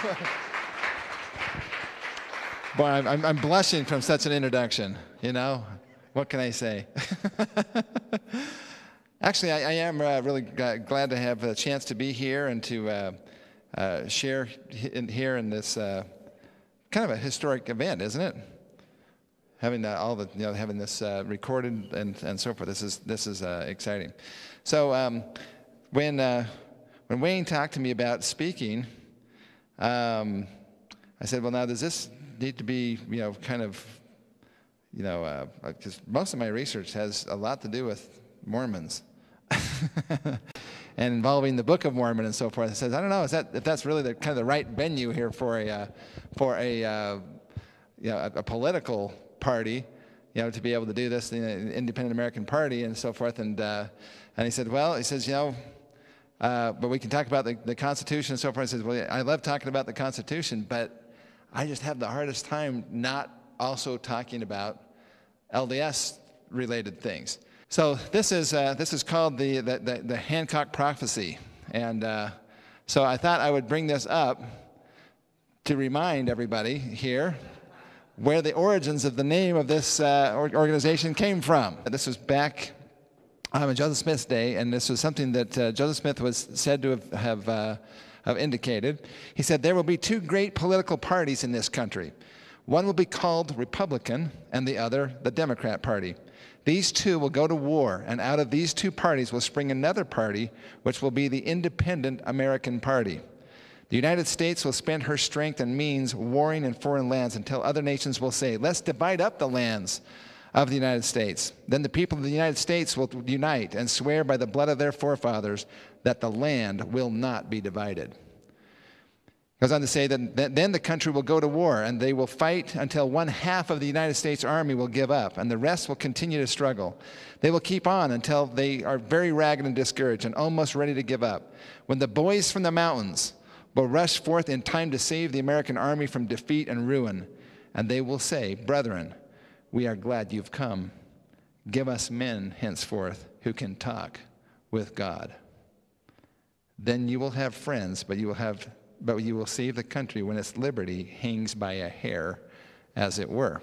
Boy, I'm blushing from such an introduction, you know? What can I say? Actually, I am really glad to have a chance to be here and to share here in this kind of a historic event, isn't it? Having having this recorded and so forth. This is exciting. So when Wayne talked to me about speaking, I said, well, now does this need to be because most of my research has a lot to do with Mormons and involving the Book of Mormon and so forth. It says, I don't know, if that's really the kind of the right venue here for a political party, to be able to do this, the Independent American Party and so forth. And he said, well, he says, but we can talk about the Constitution and so forth. He says, well, I love talking about the Constitution, but I just have the hardest time not also talking about LDS-related things. So this is called the Hancock Prophecy, and so I thought I would bring this up to remind everybody here where the origins of the name of this organization came from. This was back in Joseph Smith's day, and this was something that Joseph Smith was said to have indicated. He said, there will be two great political parties in this country. One will be called Republican, and the other the Democrat Party. These two will go to war, and out of these two parties will spring another party, which will be the Independent American Party. The United States will spend her strength and means warring in foreign lands until other nations will say, let's divide up the lands of the United States. Then the people of the United States will unite and swear by the blood of their forefathers that the land will not be divided. Goes on to say that then the country will go to war, and they will fight until one half of the United States Army will give up, and the rest will continue to struggle. They will keep on until they are very ragged and discouraged and almost ready to give up. When the boys from the mountains will rush forth in time to save the American army from defeat and ruin, and they will say, brethren, we are glad you've come. Give us men henceforth who can talk with God. Then you will have friends, but you will save the country when its liberty hangs by a hair, as it were.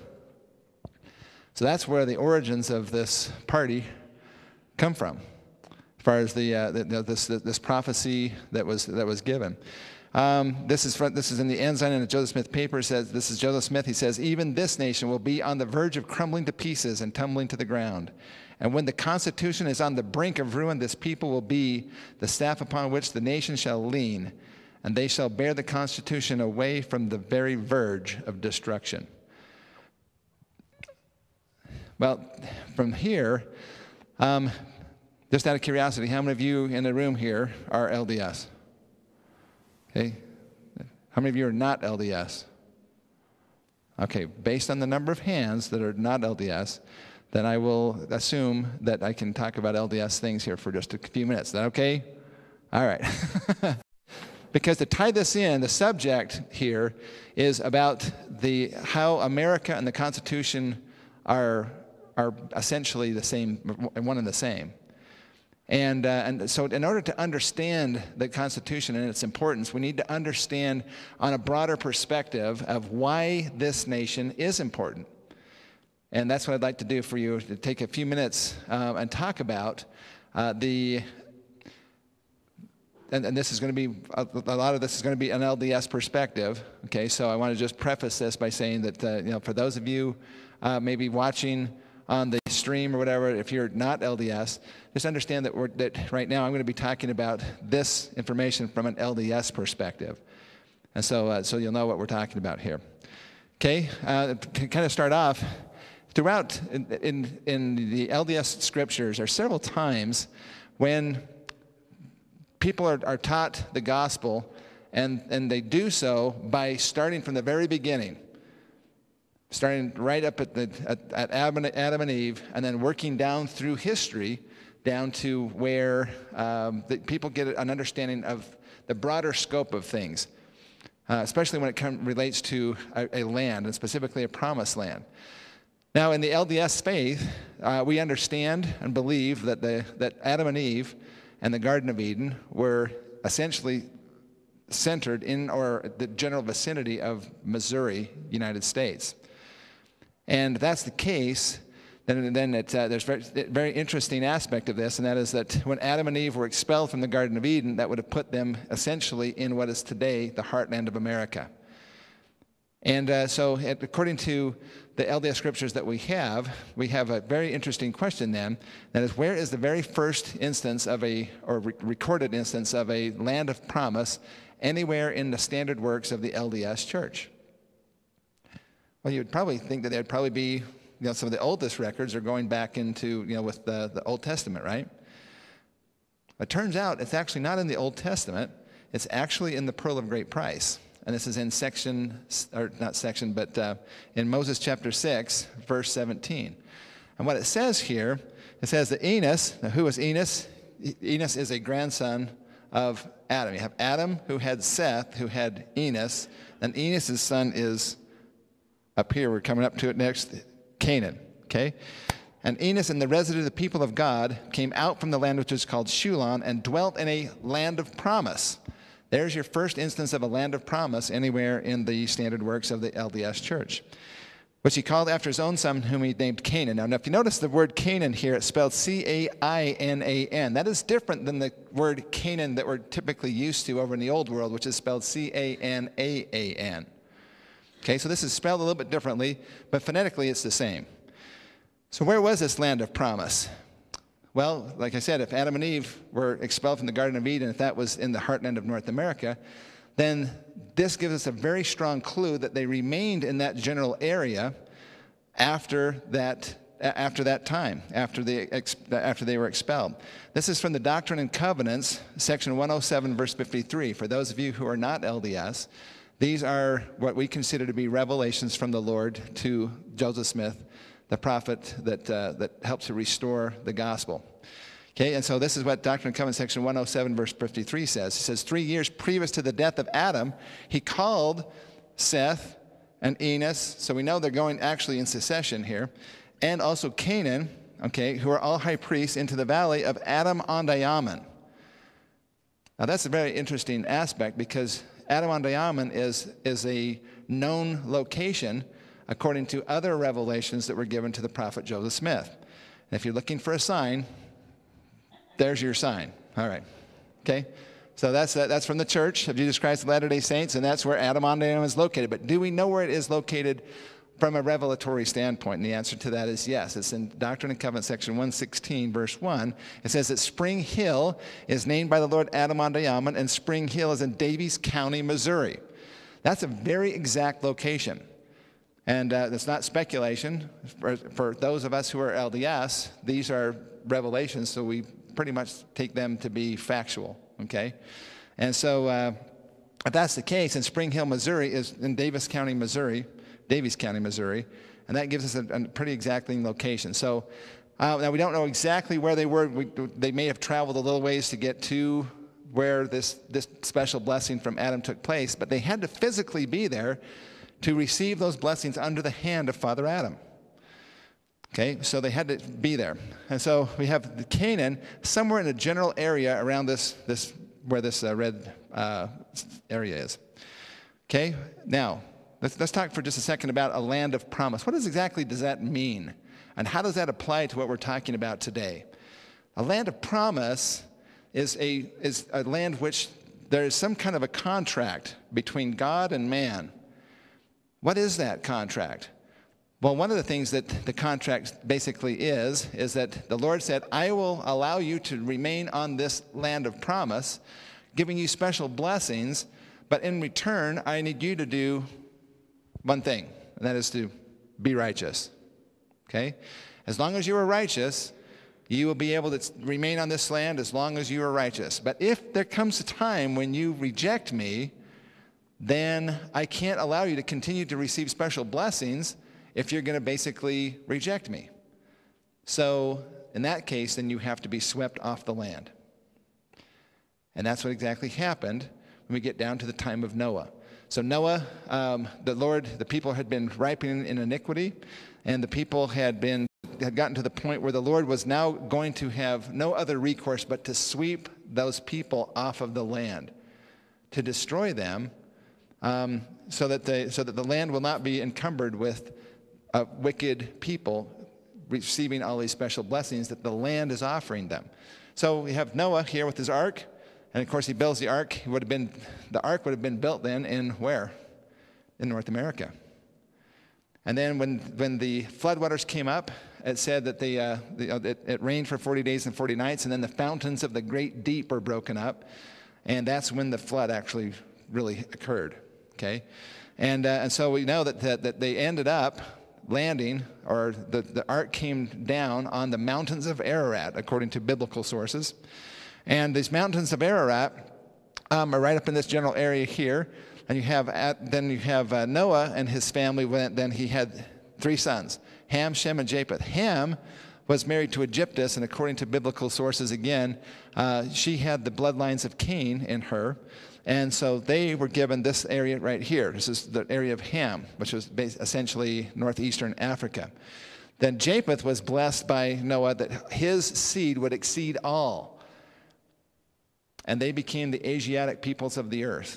So that's where the origins of this party come from, as far as this prophecy that was given. This is in the Ensign in the Joseph Smith paper. It says, this is Joseph Smith. He says, even this nation will be on the verge of crumbling to pieces and tumbling to the ground. And when the Constitution is on the brink of ruin, this people will be the staff upon which the nation shall lean, and they shall bear the Constitution away from the very verge of destruction. Well, from here, just out of curiosity, how many of you in the room here are LDS? Okay. How many of you are not LDS? Okay, based on the number of hands that are not LDS, then I will assume that I can talk about LDS things here for just a few minutes. Is that okay? All right. Because to tie this in, the subject here is about how America and the Constitution are essentially the same, one and the same. And so in order to understand the Constitution and its importance, we need to understand on a broader perspective of why this nation is important. And that's what I'd like to do for you, to take a few minutes and talk about and this is going to be, a lot of this is going to be an LDS perspective. Okay, so I want to just preface this by saying that, for those of you maybe watching on the stream or whatever, if you're not LDS, just understand that right now I'm going to be talking about this information from an LDS perspective. And so you'll know what we're talking about here. Okay, to kind of start off, throughout in the LDS scriptures, there are several times when people are taught the gospel, and they do so by starting from the very beginning, starting right up at Adam and Eve, and then working down through history, down to where the people get an understanding of the broader scope of things, especially when it relates to a land, and specifically a promised land. Now, in the LDS faith, we understand and believe that Adam and Eve and the Garden of Eden were essentially centered in or the general vicinity of Missouri, United States. And if that's the case, then there's a very interesting aspect of this, and that is that when Adam and Eve were expelled from the Garden of Eden, that would have put them essentially in what is today the heartland of America. And so according to the LDS scriptures that we have a very interesting question then. That is, where is the very first instance of recorded instance of a land of promise anywhere in the standard works of the LDS church? Well, you'd probably think that there'd probably be, some of the oldest records are going back into, with the Old Testament, right? It turns out it's actually not in the Old Testament. It's actually in the Pearl of Great Price. And this is in in Moses chapter 6, verse 17. And what it says here, it says that Enos, now who is Enos? Enos is a grandson of Adam. You have Adam who had Seth, who had Enos, and Enos' son is up here. We're coming up to it next, Canaan, okay? And Enos and the residue of the people of God came out from the land which is called Shulon and dwelt in a land of promise. There's your first instance of a land of promise anywhere in the standard works of the LDS church, which he called after his own son, whom he named Canaan. Now, if you notice the word Canaan here, it's spelled C-A-I-N-A-N. That is different than the word Canaan that we're typically used to over in the Old World, which is spelled C-A-N-A-A-N. Okay, so this is spelled a little bit differently, but phonetically it's the same. So where was this land of promise? Well, like I said, if Adam and Eve were expelled from the Garden of Eden, if that was in the heartland of North America, then this gives us a very strong clue that they remained in that general area after that time, after they were expelled. This is from the Doctrine and Covenants, section 107, verse 53. For those of you who are not LDS, these are what we consider to be revelations from the Lord to Joseph Smith, the prophet that helped to restore the gospel. Okay, and so this is what Doctrine and Covenants section 107, verse 53 says. It says, 3 years previous to the death of Adam, he called Seth and Enos, so we know they're going actually in succession here, and also Canaan, okay, who are all high priests, into the valley of Adam-ondi-Ahman. Now that's a very interesting aspect, because Adam-ondi-Ahman is a known location according to other revelations that were given to the prophet Joseph Smith. And if you're looking for a sign, there's your sign. All right. Okay? So that's from the Church of Jesus Christ of Latter-day Saints, and that's where Adam-ondi-Ahman is located. But do we know where it is located from a revelatory standpoint? And the answer to that is yes. It's in Doctrine and Covenants section 116, verse 1. It says that Spring Hill is named by the Lord Adam-ondi-Ahman, and Spring Hill is in Daviess County, Missouri. That's a very exact location. And it's not speculation. For those of us who are LDS, these are revelations, so we pretty much take them to be factual, okay? And so if that's the case, and Spring Hill, Missouri is in Daviess County, Missouri, and that gives us a pretty exacting location. So now we don't know exactly where they were. They may have traveled a little ways to get to where this special blessing from Adam took place, but they had to physically be there to receive those blessings under the hand of Father Adam. Okay, so they had to be there. And so we have the Canaan somewhere in the general area around this where this red area is. Okay, now let's talk for just a second about a land of promise. What exactly does that mean? And how does that apply to what we're talking about today? A land of promise is a land which there is some kind of a contract between God and man. What is that contract? Well, one of the things that the contract basically is that the Lord said, I will allow you to remain on this land of promise, giving you special blessings, but in return, I need you to do one thing, and that is to be righteous. Okay? As long as you are righteous, you will be able to remain on this land as long as you are righteous. But if there comes a time when you reject me, then I can't allow you to continue to receive special blessings if you're going to basically reject me. So in that case, then you have to be swept off the land. And that's what exactly happened when we get down to the time of Noah. So Noah, the people had been ripening in iniquity, and the people had gotten to the point where the Lord was now going to have no other recourse but to sweep those people off of the land, to destroy them, so that the land will not be encumbered with wicked people receiving all these special blessings that the land is offering them. So we have Noah here with his ark, and of course he builds the ark. The ark would have been built then in where? In North America. And then when the floodwaters came up, it said that it rained for 40 days and 40 nights, and then the fountains of the great deep were broken up, and that's when the flood actually really occurred. Okay, and so we know that they ended up landing, or the ark came down on the mountains of Ararat, according to biblical sources. And these mountains of Ararat are right up in this general area here. And you have Noah and his family. Then he had 3 sons, Ham, Shem, and Japheth. Ham was married to Egyptus, and according to biblical sources again, she had the bloodlines of Cain in her. And so they were given this area right here. This is the area of Ham, which was essentially northeastern Africa. Then Japheth was blessed by Noah that his seed would exceed all. And they became the Asiatic peoples of the earth.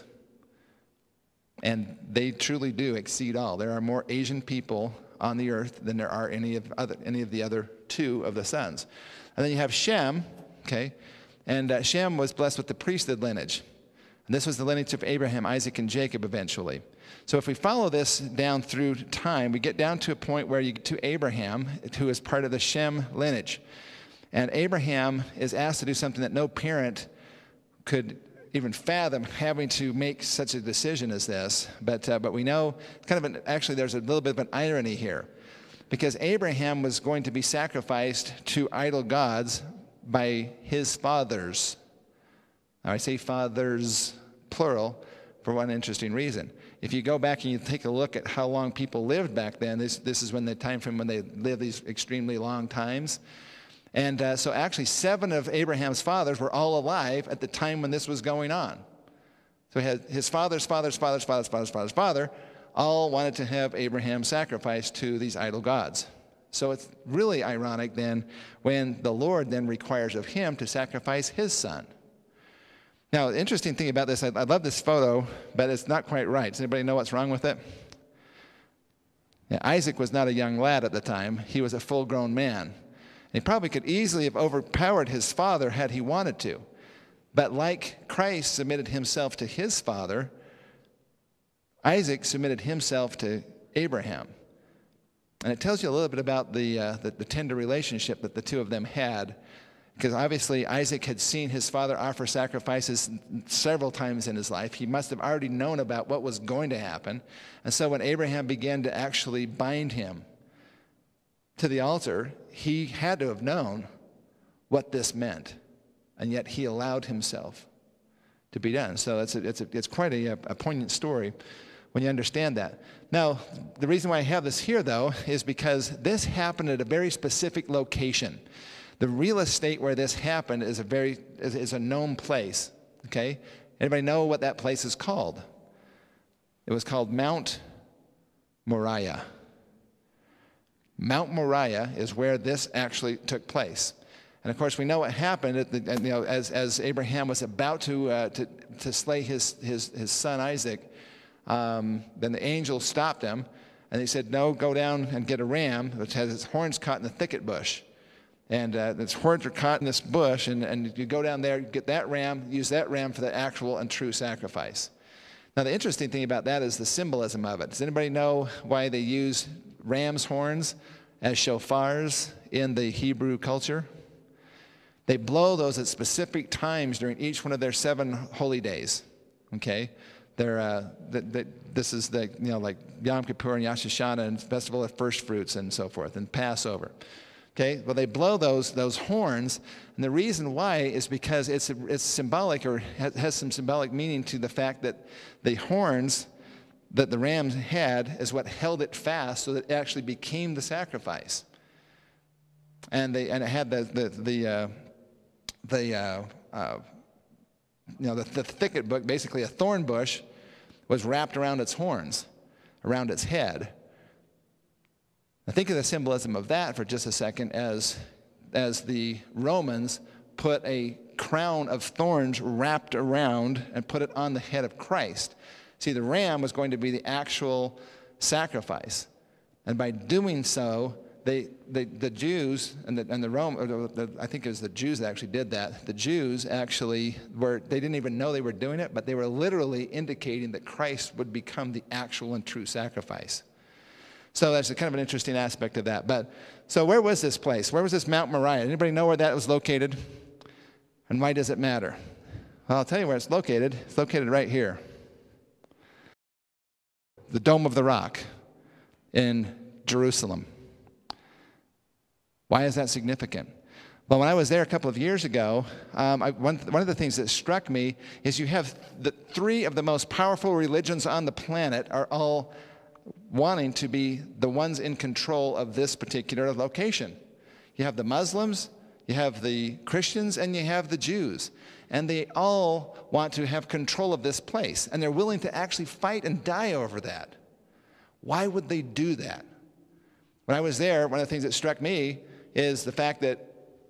And they truly do exceed all. There are more Asian people on the earth than there are any of the other 2 of the sons. And then you have Shem, okay? And Shem was blessed with the priesthood lineage. And this was the lineage of Abraham, Isaac, and Jacob eventually. So if we follow this down through time, we get down to a point where you get to Abraham, who is part of the Shem lineage. And Abraham is asked to do something that no parent could even fathom, having to make such a decision as this. But we know, actually there's a little bit of an irony here. Because Abraham was going to be sacrificed to idol gods by his fathers. Now, I say fathers, plural, for one interesting reason. If you go back and you take a look at how long people lived back then, this is when the time frame when they lived these extremely long times. And so actually 7 of Abraham's fathers were all alive at the time when this was going on. So he had his father all wanted to have Abraham sacrificed to these idol gods. So it's really ironic then when the Lord then requires of him to sacrifice his son. Now, the interesting thing about this, I love this photo, but it's not quite right. Does anybody know what's wrong with it? Yeah, Isaac was not a young lad at the time. He was a full-grown man. He probably could easily have overpowered his father had he wanted to. But like Christ submitted himself to his father, Isaac submitted himself to Abraham. And it tells you a little bit about the tender relationship that the 2 of them had. Because obviously Isaac had seen his father offer sacrifices several times in his life. He must have already known about what was going to happen. And so when Abraham began to actually bind him to the altar, he had to have known what this meant. And yet he allowed himself to be done. So it's quite a poignant story when you understand that. Now, the reason why I have this here, though, is because this happened at a very specific location. The real estate where this happened is a known place, okay? Anybody know what that place is called? It was called Mount Moriah. Mount Moriah is where this actually took place. And of course, we know what happened as Abraham was about to slay his son Isaac. Then the angel stopped him, and he said, "No, go down and get a ram which has its horns caught in the thicket bush." And its horns are caught in this bush, and you go down there, get that ram, use that ram for the actual and true sacrifice. Now, the interesting thing about that is the symbolism of it. Does anybody know why they use ram's horns as shofars in the Hebrew culture? They blow those at specific times during each one of their 7 holy days. Okay, this is like Yom Kippur and Rosh Hashanah and Festival of First Fruits and so forth, and Passover. Okay, well, they blow those horns, and the reason why is because it's symbolic, or has some symbolic meaning to the fact that the horns that the ram had is what held it fast, so that it actually became the sacrifice. And it had the thicket bush, basically a thorn bush, was wrapped around its horns, around its head. Now think of the symbolism of that for just a second as the Romans put a crown of thorns wrapped around and put it on the head of Christ. See, the ram was going to be the actual sacrifice. And by doing so, the Jews and the Rome, I think it was the Jews that actually did that. The Jews actually they didn't even know they were doing it, but they were literally indicating that Christ would become the actual and true sacrifice. So that's kind of an interesting aspect of that. But so where was this place? Where was this Mount Moriah? Anybody know where that was located? And why does it matter? Well, I'll tell you where it's located. It's located right here. The Dome of the Rock in Jerusalem. Why is that significant? Well, when I was there a couple of years ago, one of the things that struck me is you have the three of the most powerful religions on the planet are all wanting to be the ones in control of this particular location. You have the Muslims, you have the Christians, and you have the Jews. And they all want to have control of this place. And they're willing to actually fight and die over that. Why would they do that? When I was there, one of the things that struck me is the fact that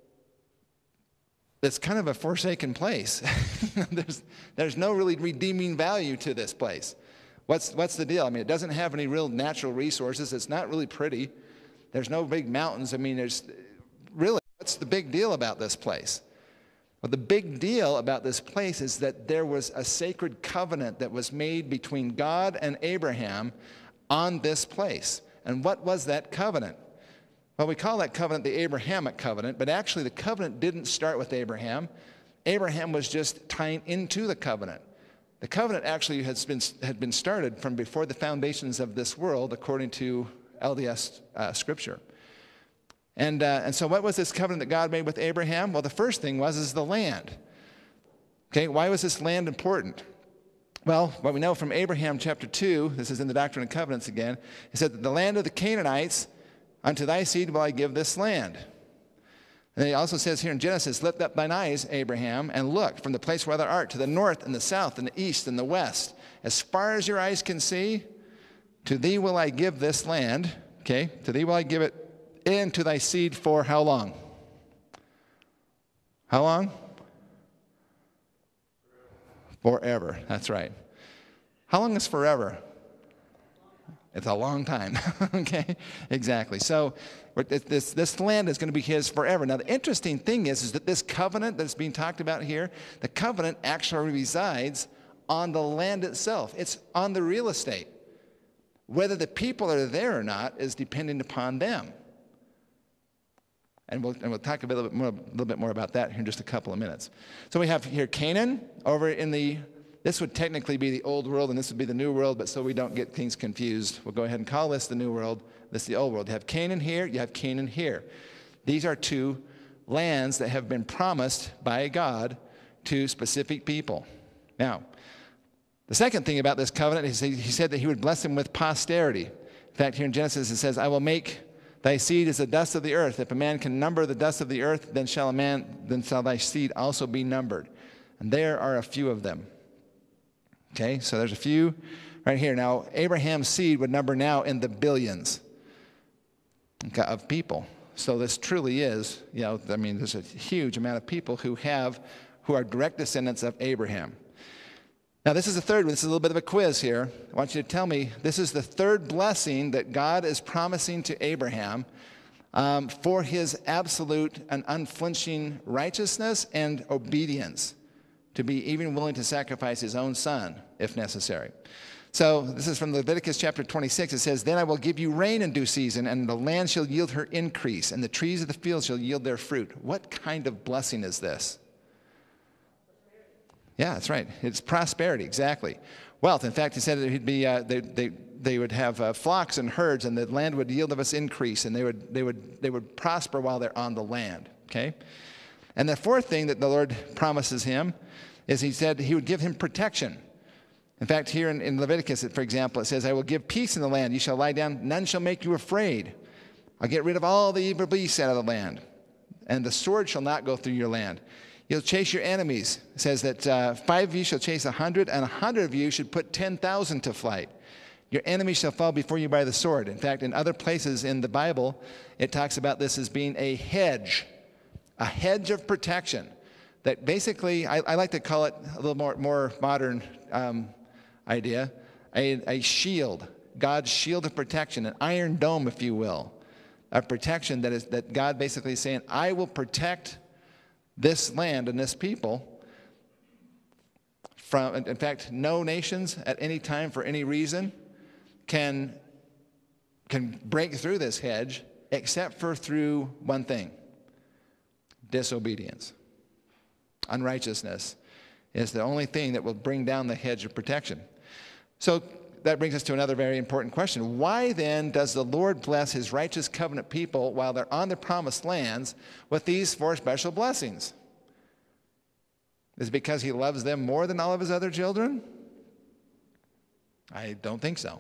it's kind of a forsaken place. There's no really redeeming value to this place. What's the deal? I mean, it doesn't have any real natural resources. It's not really pretty. There's no big mountains. I mean, what's the big deal about this place? Well, the big deal about this place is that there was a sacred covenant that was made between God and Abraham on this place. And what was that covenant? Well, we call that covenant the Abrahamic covenant, but actually the covenant didn't start with Abraham. Abraham was just tying into the covenant. The covenant actually had been started from before the foundations of this world, according to LDS scripture. And so what was this covenant that God made with Abraham? Well, the first thing is the land. Okay, why was this land important? Well, what we know from Abraham chapter 2, this is in the Doctrine and Covenants again, it said that the land of the Canaanites, unto thy seed will I give this land. And it also says here in Genesis, lift up thine eyes, Abraham, and look from the place where thou art to the north and the south and the east and the west. As far as your eyes can see, to thee will I give this land. Okay, to thee will I give it, and to thy seed for how long? How long? Forever. That's right. How long is forever? It's a long time. Okay, exactly. So this land is going to be his forever. Now, the interesting thing is that this covenant that's being talked about here, the covenant actually resides on the land itself. It's on the real estate. Whether the people are there or not is dependent upon them. And we'll talk a little bit more about that here in just a couple of minutes. So we have here Canaan over in this would technically be the old world and this would be the new world, but so we don't get things confused, we'll go ahead and call this the new world, this the old world. You have Canaan here, you have Canaan here. These are two lands that have been promised by God to specific people. Now, the second thing about this covenant is he said that he would bless them with posterity. In fact, here in Genesis it says, I will make thy seed as the dust of the earth. If a man can number the dust of the earth, then shall thy seed also be numbered. And there are a few of them. Okay, so there's a few right here. Now, Abraham's seed would number now in the billions of people. So this truly is, there's a huge amount of people who are direct descendants of Abraham. Now, this is the third one. This is a little bit of a quiz here. I want you to tell me, this is the third blessing that God is promising to Abraham for his absolute and unflinching righteousness and obedience, to be even willing to sacrifice his own son, if necessary. So this is from Leviticus chapter 26. It says, then I will give you rain in due season, and the land shall yield her increase, and the trees of the field shall yield their fruit. What kind of blessing is this? Yeah, that's right. It's prosperity, exactly. Wealth. In fact, he said that he'd be, they would have flocks and herds, and the land would yield of us increase, and they would prosper while they're on the land. Okay? And the fourth thing that the Lord promises him is he said he would give him protection. In fact, here in Leviticus, for example, it says, I will give peace in the land. You shall lie down. None shall make you afraid. I'll get rid of all the evil beasts out of the land. And the sword shall not go through your land. You'll chase your enemies. It says that 5 of you shall chase 100, and 100 of you should put 10,000 to flight. Your enemies shall fall before you by the sword. In fact, in other places in the Bible, it talks about this as being a hedge of protection. that basically, I like to call it a little more modern idea, a shield, God's shield of protection, an iron dome, if you will, of protection that God basically is saying, I will protect this land and this people from, in fact, no nations at any time for any reason can break through this hedge except for through one thing: disobedience. Unrighteousness is the only thing that will bring down the hedge of protection. So that brings us to another very important question. Why then does the Lord bless his righteous covenant people while they're on the promised lands with these 4 special blessings? Is it because he loves them more than all of his other children? I don't think so.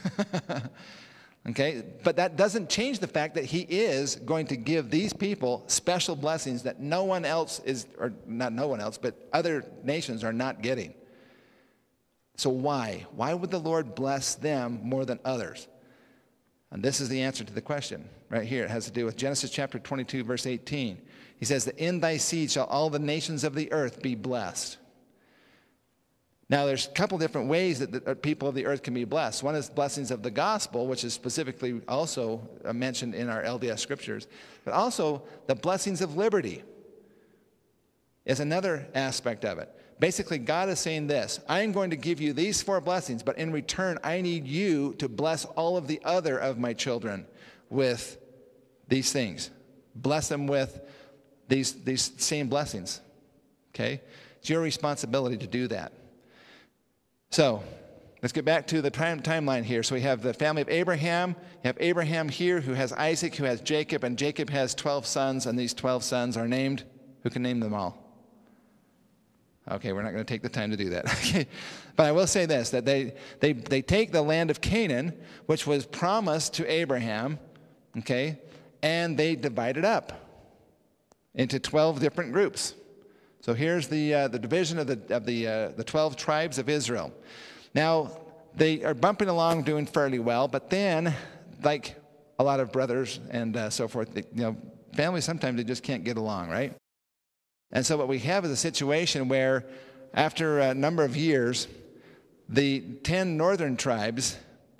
Okay, but that doesn't change the fact that he is going to give these people special blessings that no one else is, or not no one else, but other nations are not getting. So why? Why would the Lord bless them more than others? And this is the answer to the question right here. It has to do with Genesis chapter 22, verse 18. He says that in thy seed shall all the nations of the earth be blessed. Now, there's a couple different ways that the people of the earth can be blessed. One is blessings of the gospel, which is specifically also mentioned in our LDS scriptures. But also, the blessings of liberty is another aspect of it. Basically, God is saying this: I am going to give you these 4 blessings, but in return, I need you to bless all of the other of my children with these things. Bless them with these same blessings. Okay? It's your responsibility to do that. So, let's get back to the timeline here. So we have the family of Abraham. You have Abraham here, who has Isaac, who has Jacob, and Jacob has 12 sons, and these 12 sons are named. Who can name them all? Okay, we're not going to take the time to do that. Okay, but I will say this, that they take the land of Canaan, which was promised to Abraham, okay, and they divide it up into 12 different groups. So here's the division of the 12 tribes of Israel. Now, they are bumping along, doing fairly well, but then, like a lot of brothers and so forth, families, sometimes they just can't get along, right? And so what we have is a situation where, after a number of years, the 10 northern tribes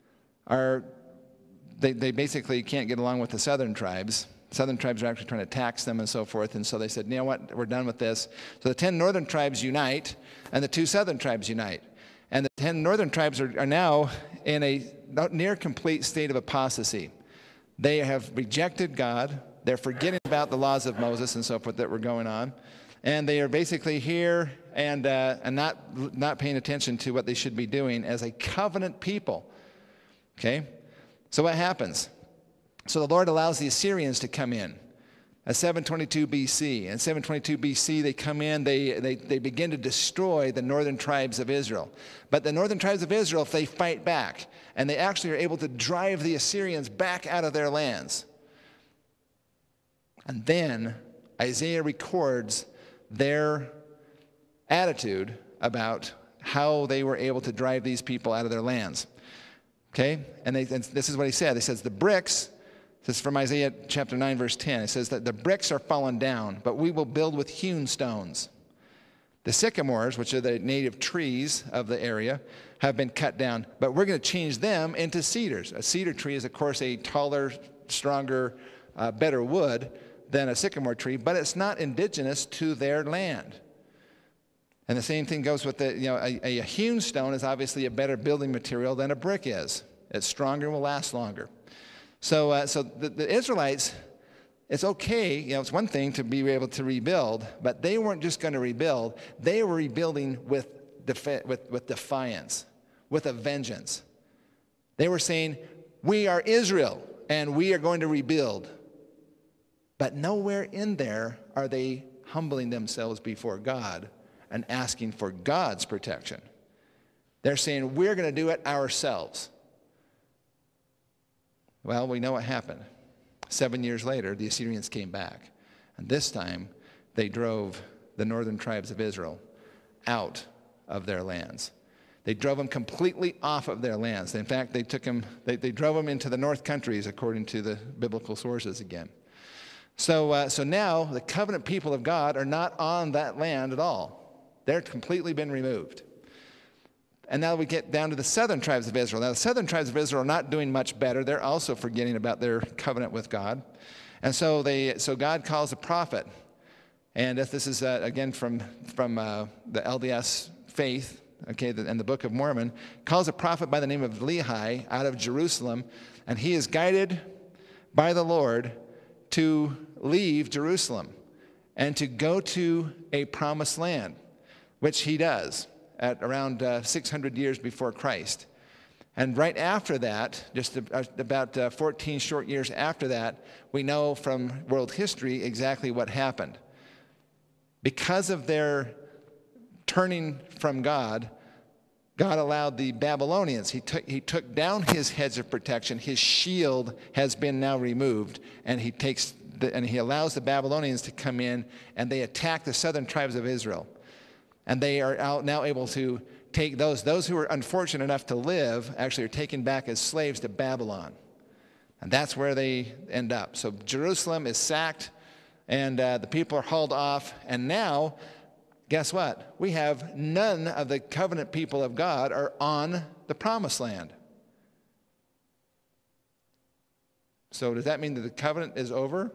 they basically can't get along with the southern tribes. Southern tribes are actually trying to tax them and so forth, and so they said, you know what, we're done with this. So the 10 northern tribes unite, and the 2 southern tribes unite. And the 10 northern tribes are now in a near complete state of apostasy. They have rejected God. They're forgetting about the laws of Moses and so forth that were going on. And they are basically here and not paying attention to what they should be doing as a covenant people. Okay? So what happens? So the Lord allows the Assyrians to come in at 722 BC. In 722 BC, they come in, they begin to destroy the northern tribes of Israel. But the northern tribes of Israel, if they fight back, and they actually are able to drive the Assyrians back out of their lands. And then Isaiah records their attitude about how they were able to drive these people out of their lands. Okay? And this is what he said. He says, the bricks, this is from Isaiah chapter 9, verse 10. It says that the bricks are fallen down, but we will build with hewn stones. The sycamores, which are the native trees of the area, have been cut down, but we're going to change them into cedars. A cedar tree is, of course, a taller, stronger, better wood than a sycamore tree, but it's not indigenous to their land. And the same thing goes with a hewn stone is obviously a better building material than a brick is. It's stronger and will last longer. So the Israelites, it's okay, it's one thing to be able to rebuild, but they weren't just going to rebuild. They were rebuilding with defiance, with a vengeance. They were saying, we are Israel, and we are going to rebuild. But nowhere in there are they humbling themselves before God and asking for God's protection. They're saying, we're going to do it ourselves. Well, we know what happened. 7 years later, the Assyrians came back. And this time, they drove the northern tribes of Israel out of their lands. They drove them completely off of their lands. In fact, they drove them into the north countries, according to the biblical sources again. So now the covenant people of God are not on that land at all. They're completely been removed. And now we get down to the southern tribes of Israel. Now the southern tribes of Israel are not doing much better. They're also forgetting about their covenant with God. And so God calls a prophet. And this is, again, from the LDS faith, okay, and the Book of Mormon, calls a prophet by the name of Lehi out of Jerusalem. And he is guided by the Lord to leave Jerusalem and to go to a promised land, which he does at around 600 years before Christ. And right after that, just about 14 short years after that, we know from world history exactly what happened. Because of their turning from God, God allowed the Babylonians, he took down his hedge of protection. His shield has been now removed, and he allows the Babylonians to come in, and they attack the southern tribes of Israel. And they are now able to take those who were unfortunate enough to live, actually are taken back as slaves to Babylon. And that's where they end up. So Jerusalem is sacked, and the people are hauled off, and now, guess what? We have none of the covenant people of God are on the promised land. So does that mean that the covenant is over?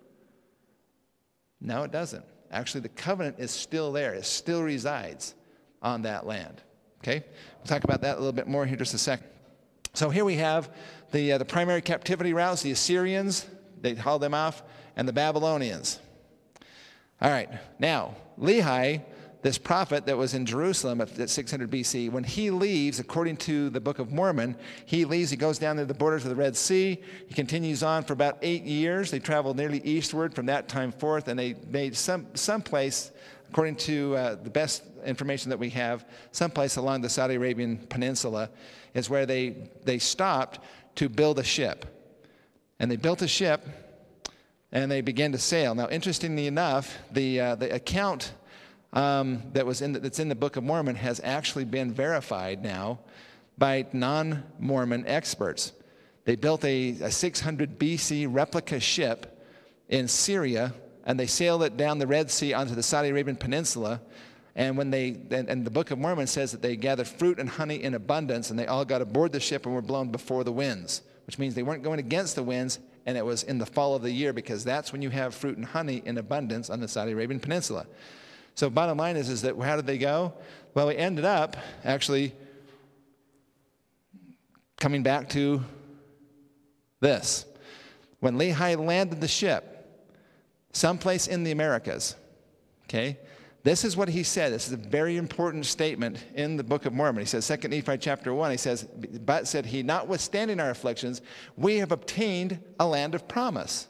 No, it doesn't. Actually, the covenant is still there. It still resides on that land. Okay? We'll talk about that a little bit more here in just a second. So here we have the primary captivity routes, the Assyrians, they hauled them off, and the Babylonians. All right, now, Lehi, this prophet that was in Jerusalem at 600 BC, when he leaves, according to the Book of Mormon, he goes down to the borders of the Red Sea. He continues on for about 8 years. They traveled nearly eastward from that time forth, and they made some place, according to the best information that we have, someplace along the Saudi Arabian Peninsula is where they stopped to build a ship. And they built a ship, and they began to sail. Now, interestingly enough, the account that's in the Book of Mormon has actually been verified now by non-Mormon experts. They built a 600 BC replica ship in Syria, and they sailed it down the Red Sea onto the Saudi Arabian Peninsula. And and the Book of Mormon says that they gathered fruit and honey in abundance, and they all got aboard the ship and were blown before the winds, which means they weren't going against the winds, and it was in the fall of the year, because that's when you have fruit and honey in abundance on the Saudi Arabian Peninsula. So bottom line is that how did they go? Well, we ended up actually coming back to this. When Lehi landed the ship, someplace in the Americas, okay, this is what he said. This is a very important statement in the Book of Mormon. He says, 2 Nephi chapter 1, he says, "But said he, notwithstanding our afflictions, we have obtained a land of promise."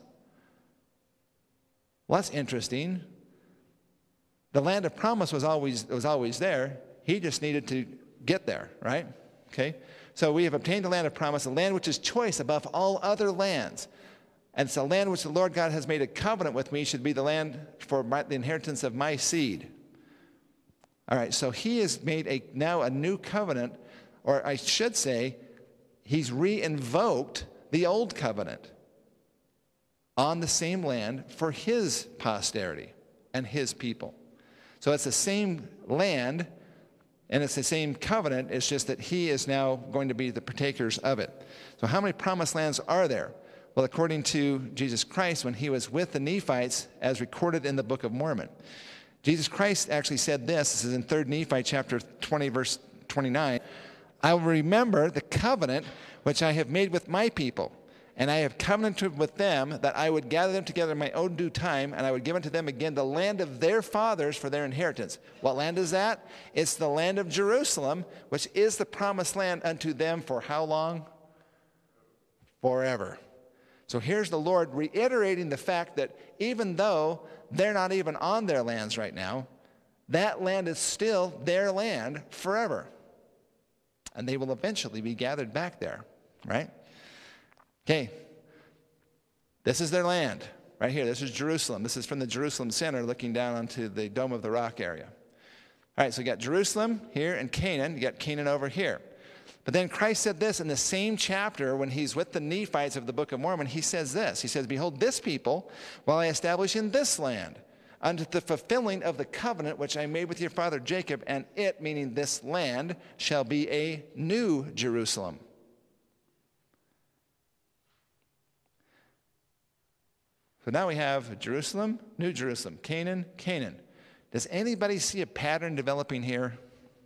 Well, that's interesting. The land of promise was always there. He just needed to get there, right? Okay? So we have obtained a land of promise, a land which is choice above all other lands. And it's a land which the Lord God has made a covenant with me, should be the land for the inheritance of my seed. All right, so he has made now a new covenant, or I should say, he's re-invoked the old covenant on the same land for his posterity and his people. So it's the same land, and it's the same covenant. It's just that he is now going to be the partakers of it. So how many promised lands are there? Well, according to Jesus Christ, when he was with the Nephites, as recorded in the Book of Mormon, Jesus Christ actually said this is in 3 Nephi chapter 20, verse 29, "I will remember the covenant which I have made with my people, and I have covenanted with them that I would gather them together in my own due time, and I would give unto them again the land of their fathers for their inheritance." What land is that? It's the land of Jerusalem, which is the promised land unto them for how long? Forever. So here's the Lord reiterating the fact that even though they're not even on their lands right now, that land is still their land forever. And they will eventually be gathered back there, right? Okay, this is their land right here. This is Jerusalem. This is from the Jerusalem Center looking down onto the Dome of the Rock area. All right, so you got Jerusalem here and Canaan. You got Canaan over here. But then Christ said this in the same chapter when he's with the Nephites of the Book of Mormon. He says this. He says, behold, this people, while I establish in this land, unto the fulfilling of the covenant which I made with your father Jacob, and it, meaning this land, shall be a new Jerusalem. So now we have Jerusalem, New Jerusalem, Canaan, Canaan. Does anybody see a pattern developing here?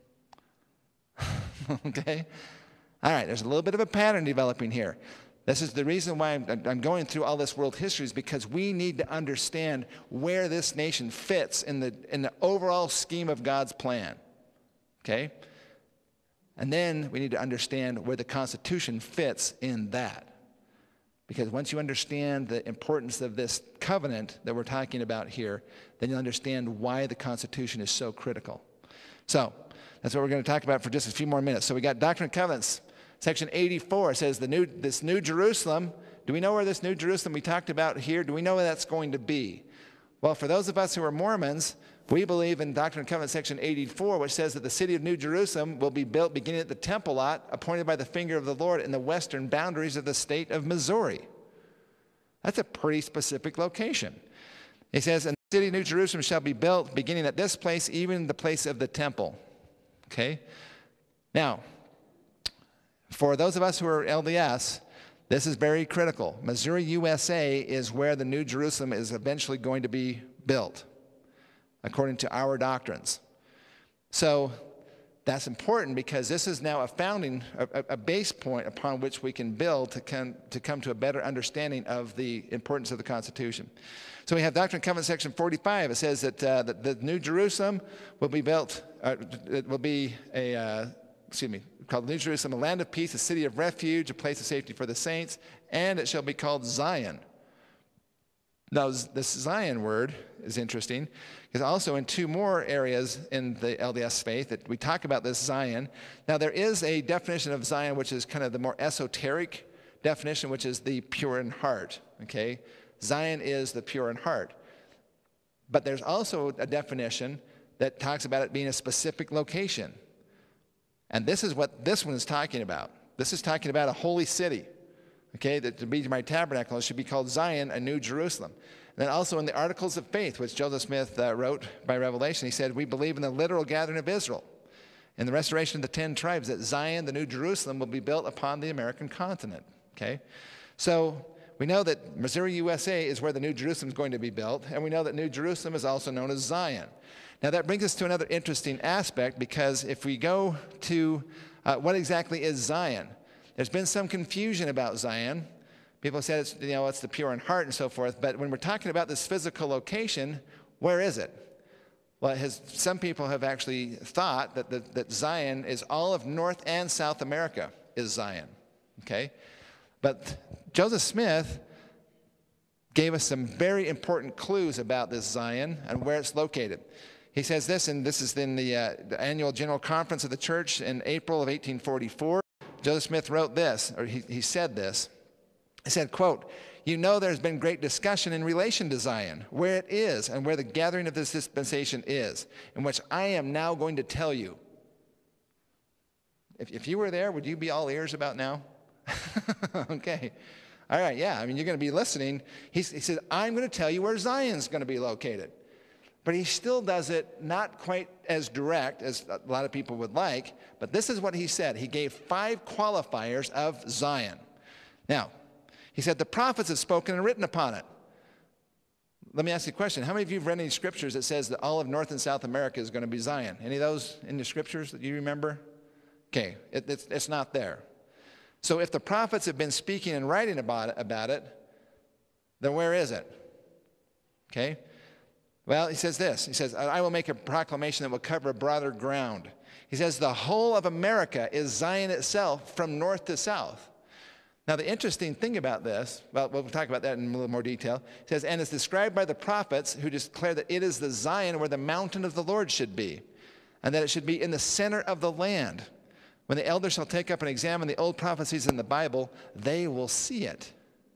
Okay. All right, there's a little bit of a pattern developing here. This is the reason why I'm going through all this world history, is because we need to understand where this nation fits in the overall scheme of God's plan. Okay? And then we need to understand where the Constitution fits in that. Because once you understand the importance of this covenant that we're talking about here, then you'll understand why the Constitution is so critical. So that's what we're going to talk about for just a few more minutes. So we got Doctrine and Covenants. Section 84 says this New Jerusalem. Do we know where this New Jerusalem we talked about here, do we know where that's going to be? Well, for those of us who are Mormons, we believe in Doctrine and Covenants section 84, which says that the city of New Jerusalem will be built beginning at the temple lot, appointed by the finger of the Lord in the western boundaries of the state of Missouri. That's a pretty specific location. He says, and the city of New Jerusalem shall be built beginning at this place, even the place of the temple. Okay? Now, for those of us who are LDS, this is very critical. Missouri, USA is where the New Jerusalem is eventually going to be built, according to our doctrines. So that's important because this is now a base point upon which we can build to come to a better understanding of the importance of the Constitution. So we have Doctrine and Covenants section 45. It says that the New Jerusalem will be built, it will be called New Jerusalem, a land of peace, a city of refuge, a place of safety for the saints, and it shall be called Zion. Now, this Zion word is interesting because also in two more areas in the LDS faith that we talk about this Zion. Now, there is a definition of Zion which is kind of the more esoteric definition, which is the pure in heart, okay? Zion is the pure in heart. But there's also a definition that talks about it being a specific location. And this is what this one is talking about. This is talking about a holy city. Okay, that to be my tabernacle, it should be called Zion, a New Jerusalem. And then also in the Articles of Faith, which Joseph Smith wrote by revelation, he said, we believe in the literal gathering of Israel and the restoration of the 10 tribes, that Zion, the New Jerusalem, will be built upon the American continent. Okay, so we know that Missouri, USA is where the New Jerusalem is going to be built, and we know that New Jerusalem is also known as Zion. Now that brings us to another interesting aspect, because if we go to what exactly is Zion, there's been some confusion about Zion. People said it's the pure in heart and so forth, but when we're talking about this physical location, where is it? Well, some people have actually thought that Zion is all of North and South America is Zion, okay? But Joseph Smith gave us some very important clues about this Zion and where it's located. He says this, and this is in the annual general conference of the church in April of 1844. Joseph Smith wrote this, or he said this. He said, quote, you know there's been great discussion in relation to Zion, where it is and where the gathering of this dispensation is, in which I am now going to tell you. If you were there, would you be all ears about now? Okay. All right, yeah, I mean, you're going to be listening. He said, I'm going to tell you where Zion's going to be located. But he still does it not quite as direct as a lot of people would like, but this is what he said. He gave 5 qualifiers of Zion. Now, he said, the prophets have spoken and written upon it. Let me ask you a question. How many of you have read any scriptures that says that all of North and South America is going to be Zion? Any of those in the scriptures that you remember? Okay, it's not there. So if the prophets have been speaking and writing about it, then where is it? Okay? Well, he says this. He says, I will make a proclamation that will cover broader ground. He says, the whole of America is Zion itself from north to south. Now, the interesting thing about this, well, we'll talk about that in a little more detail. He says, and it's described by the prophets who declare that it is the Zion where the mountain of the Lord should be, and that it should be in the center of the land. When the elders shall take up and examine the old prophecies in the Bible, they will see it.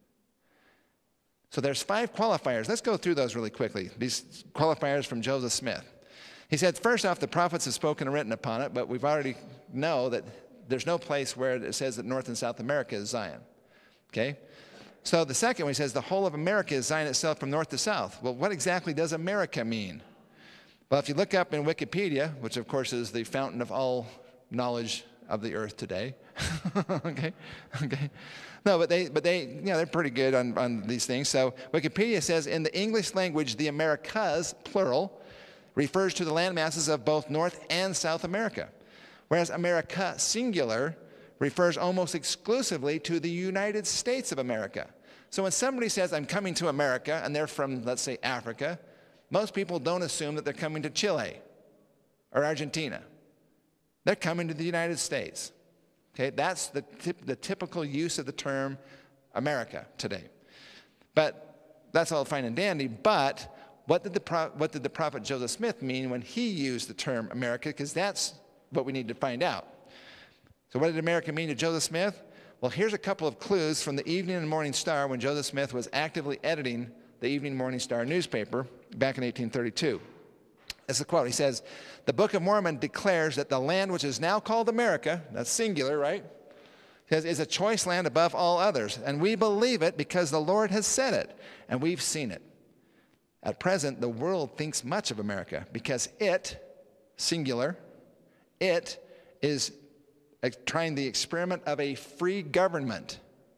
So there's 5 qualifiers. Let's go through those really quickly, these qualifiers from Joseph Smith. He said, first off, the prophets have spoken and written upon it, but we've already know that there's no place where it says that North and South America is Zion. Okay? So the second one, he says the whole of America is Zion itself from north to south. Well, what exactly does America mean? Well, if you look up in Wikipedia, which of course is the fountain of all knowledge of the earth today, okay. No, but they, they're pretty good on these things. So Wikipedia says in the English language, the Americas, plural, refers to the land masses of both North and South America, whereas America, singular, refers almost exclusively to the United States of America. So when somebody says, I'm coming to America, and they're from, let's say, Africa, most people don't assume that they're coming to Chile or Argentina. They're coming to the United States. Okay, that's the typical use of the term America today. But that's all fine and dandy, but what did the prophet Joseph Smith mean when he used the term America? Because that's what we need to find out. So what did America mean to Joseph Smith? Well, here's a couple of clues from the Evening and Morning Star when Joseph Smith was actively editing the Evening and Morning Star newspaper back in 1832. It's a quote. He says, the Book of Mormon declares that the land which is now called America, that's singular, right? Says, is a choice land above all others. And we believe it because the Lord has said it, and we've seen it. At present, the world thinks much of America because it, singular, it is trying the experiment of a free government.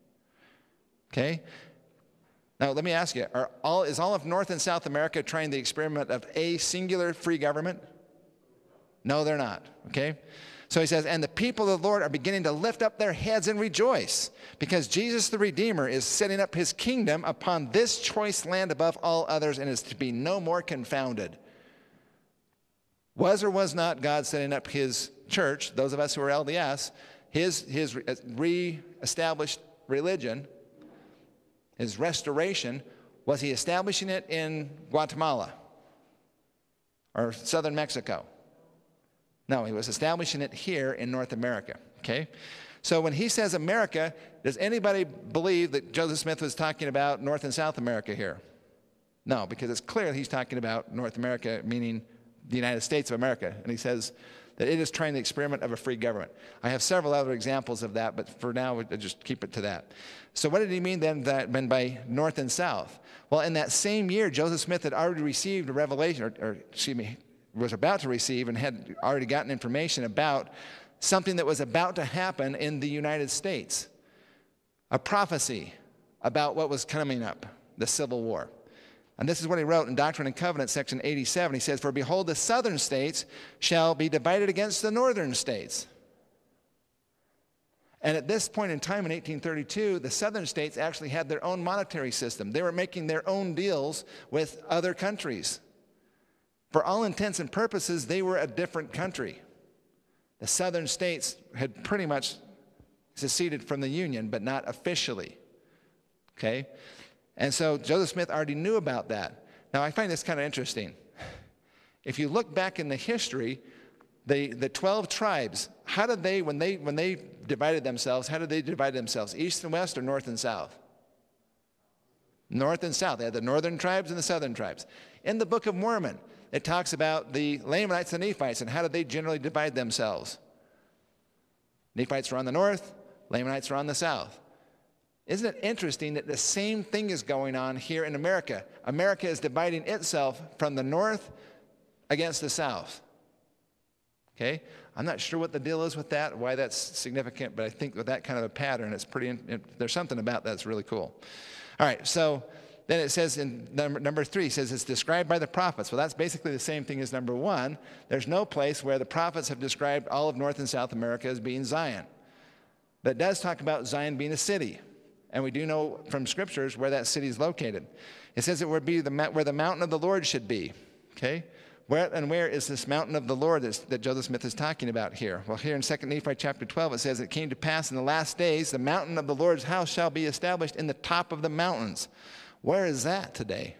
Okay? Now, let me ask you, is all of North and South America trying the experiment of a singular free government? No, they're not, okay? So he says, and the people of the Lord are beginning to lift up their heads and rejoice because Jesus the Redeemer is setting up his kingdom upon this choice land above all others and is to be no more confounded. Was or was not God setting up his church, those of us who are LDS, his re-established religion, his restoration, was he establishing it in Guatemala or southern Mexico? No, he was establishing it here in North America, okay? So when he says America, does anybody believe that Joseph Smith was talking about North and South America here? No, because it's clear he's talking about North America, meaning the United States of America. And he says that it is trying the experiment of a free government. I have several other examples of that, but for now, we'll just keep it to that. So what did he mean then by North and South? Well, in that same year, Joseph Smith had already received a revelation, was about to receive and had already gotten information about something that was about to happen in the United States. A prophecy about what was coming up, the Civil War. And this is what he wrote in Doctrine and Covenants, section 87. He says, for behold, the southern states shall be divided against the northern states. And at this point in time in 1832, the southern states actually had their own monetary system. They were making their own deals with other countries. For all intents and purposes, they were a different country. The southern states had pretty much seceded from the Union, but not officially. Okay? And so Joseph Smith already knew about that. Now, I find this kind of interesting. If you look back in the history, the 12 tribes, how did they, when they divided themselves, how did they divide themselves? East and west or north and south? North and south. They had the northern tribes and the southern tribes. In the Book of Mormon, it talks about the Lamanites and Nephites and how did they generally divide themselves? Nephites were on the north, Lamanites were on the south. Isn't it interesting that the same thing is going on here in America? America is dividing itself from the north against the south. Okay? I'm not sure what the deal is with that, why that's significant, but I think with that kind of a pattern, it's there's something about that that's really cool. All right, so then it says in number 3, it says it's described by the prophets. Well, that's basically the same thing as number 1. There's no place where the prophets have described all of North and South America as being Zion. But it does talk about Zion being a city. And we do know from scriptures where that city is located. It says it would be where the mountain of the Lord should be. Okay? Where is this mountain of the Lord that Joseph Smith is talking about here? Well, here in 2 Nephi chapter 12, it says, it came to pass in the last days, the mountain of the Lord's house shall be established in the top of the mountains. Where is that today?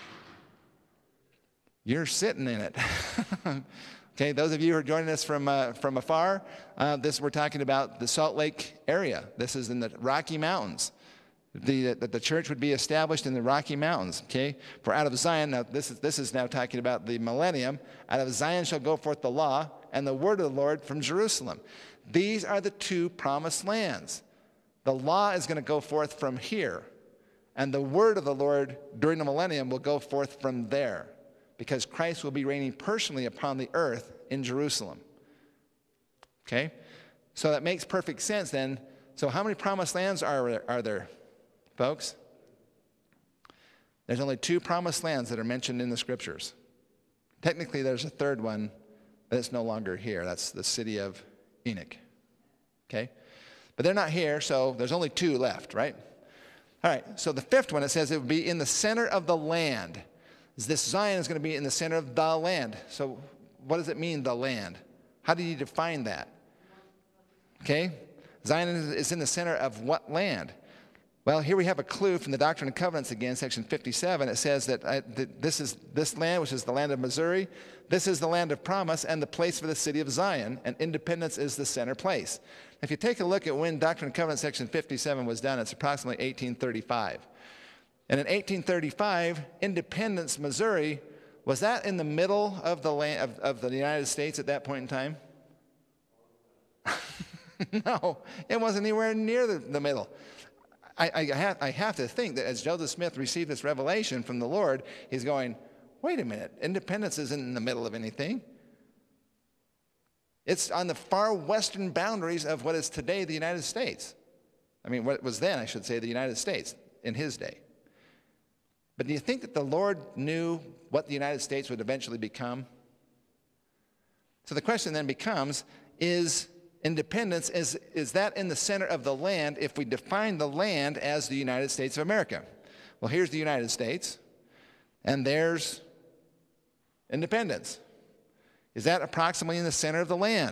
You're sitting in it. Okay, those of you who are joining us from afar, we're talking about the Salt Lake area. This is in the Rocky Mountains. The church would be established in the Rocky Mountains. Okay, for out of Zion, now this is now talking about the millennium. Out of Zion shall go forth the law and the word of the Lord from Jerusalem. These are the two promised lands. The law is going to go forth from here, and the word of the Lord during the millennium will go forth from there, because Christ will be reigning personally upon the earth in Jerusalem. Okay? So that makes perfect sense then. So how many promised lands are there, folks? There's only two promised lands that are mentioned in the scriptures. Technically, there's a third one, but it's no longer here. That's the city of Enoch. Okay? But they're not here, so there's only two left, right? All right, so the fifth one, it says it would be in the center of the land. This Zion is going to be in the center of the land. So what does it mean, the land? How do you define that? Okay? Zion is in the center of what land? Well, here we have a clue from the Doctrine and Covenants again, section 57. It says that this land, which is the land of Missouri, this is the land of promise and the place for the city of Zion, and Independence is the center place. If you take a look at when Doctrine and Covenants section 57 was done, it's approximately 1835. And in 1835, Independence, Missouri, was that in the middle of the land of the United States at that point in time? No, it wasn't anywhere near the middle. I have to think that as Joseph Smith received this revelation from the Lord, he's going, wait a minute, Independence isn't in the middle of anything. It's on the far western boundaries of what is today the United States. I mean, what was then, I should say, the United States in his day. But do you think that the Lord knew what the United States would eventually become? So the question then becomes, is Independence, is that in the center of the land if we define the land as the United States of America? Well, here's the United States, and there's Independence. Is that approximately in the center of the land?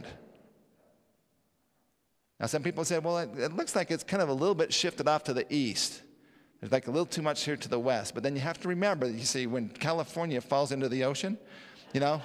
Now, some people say, well, it looks like it's kind of a little bit shifted off to the east. There's like a little too much here to the west. But then you have to remember, you see, when California falls into the ocean, you know,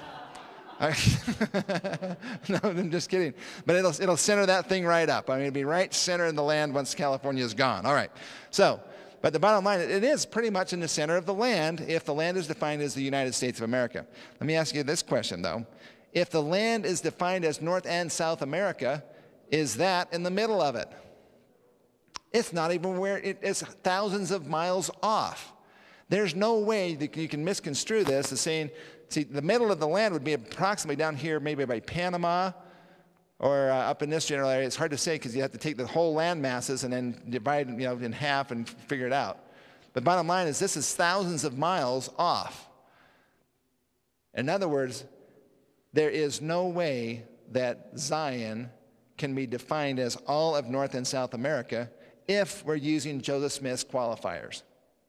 no, I'm just kidding. But it'll center that thing right up. I mean, it'll be right center in the land once California is gone. All right. So, but the bottom line, it is pretty much in the center of the land if the land is defined as the United States of America. Let me ask you this question, though. If the land is defined as North and South America, is that in the middle of it? It's not even where it is, thousands of miles off. There's no way that you can misconstrue this as saying, see, the middle of the land would be approximately down here, maybe by Panama, or up in this general area. It's hard to say because you have to take the whole land masses and then divide in half and figure it out. But bottom line is this is thousands of miles off. In other words, there is no way that Zion can be defined as all of North and South America if we're using Joseph Smith's qualifiers.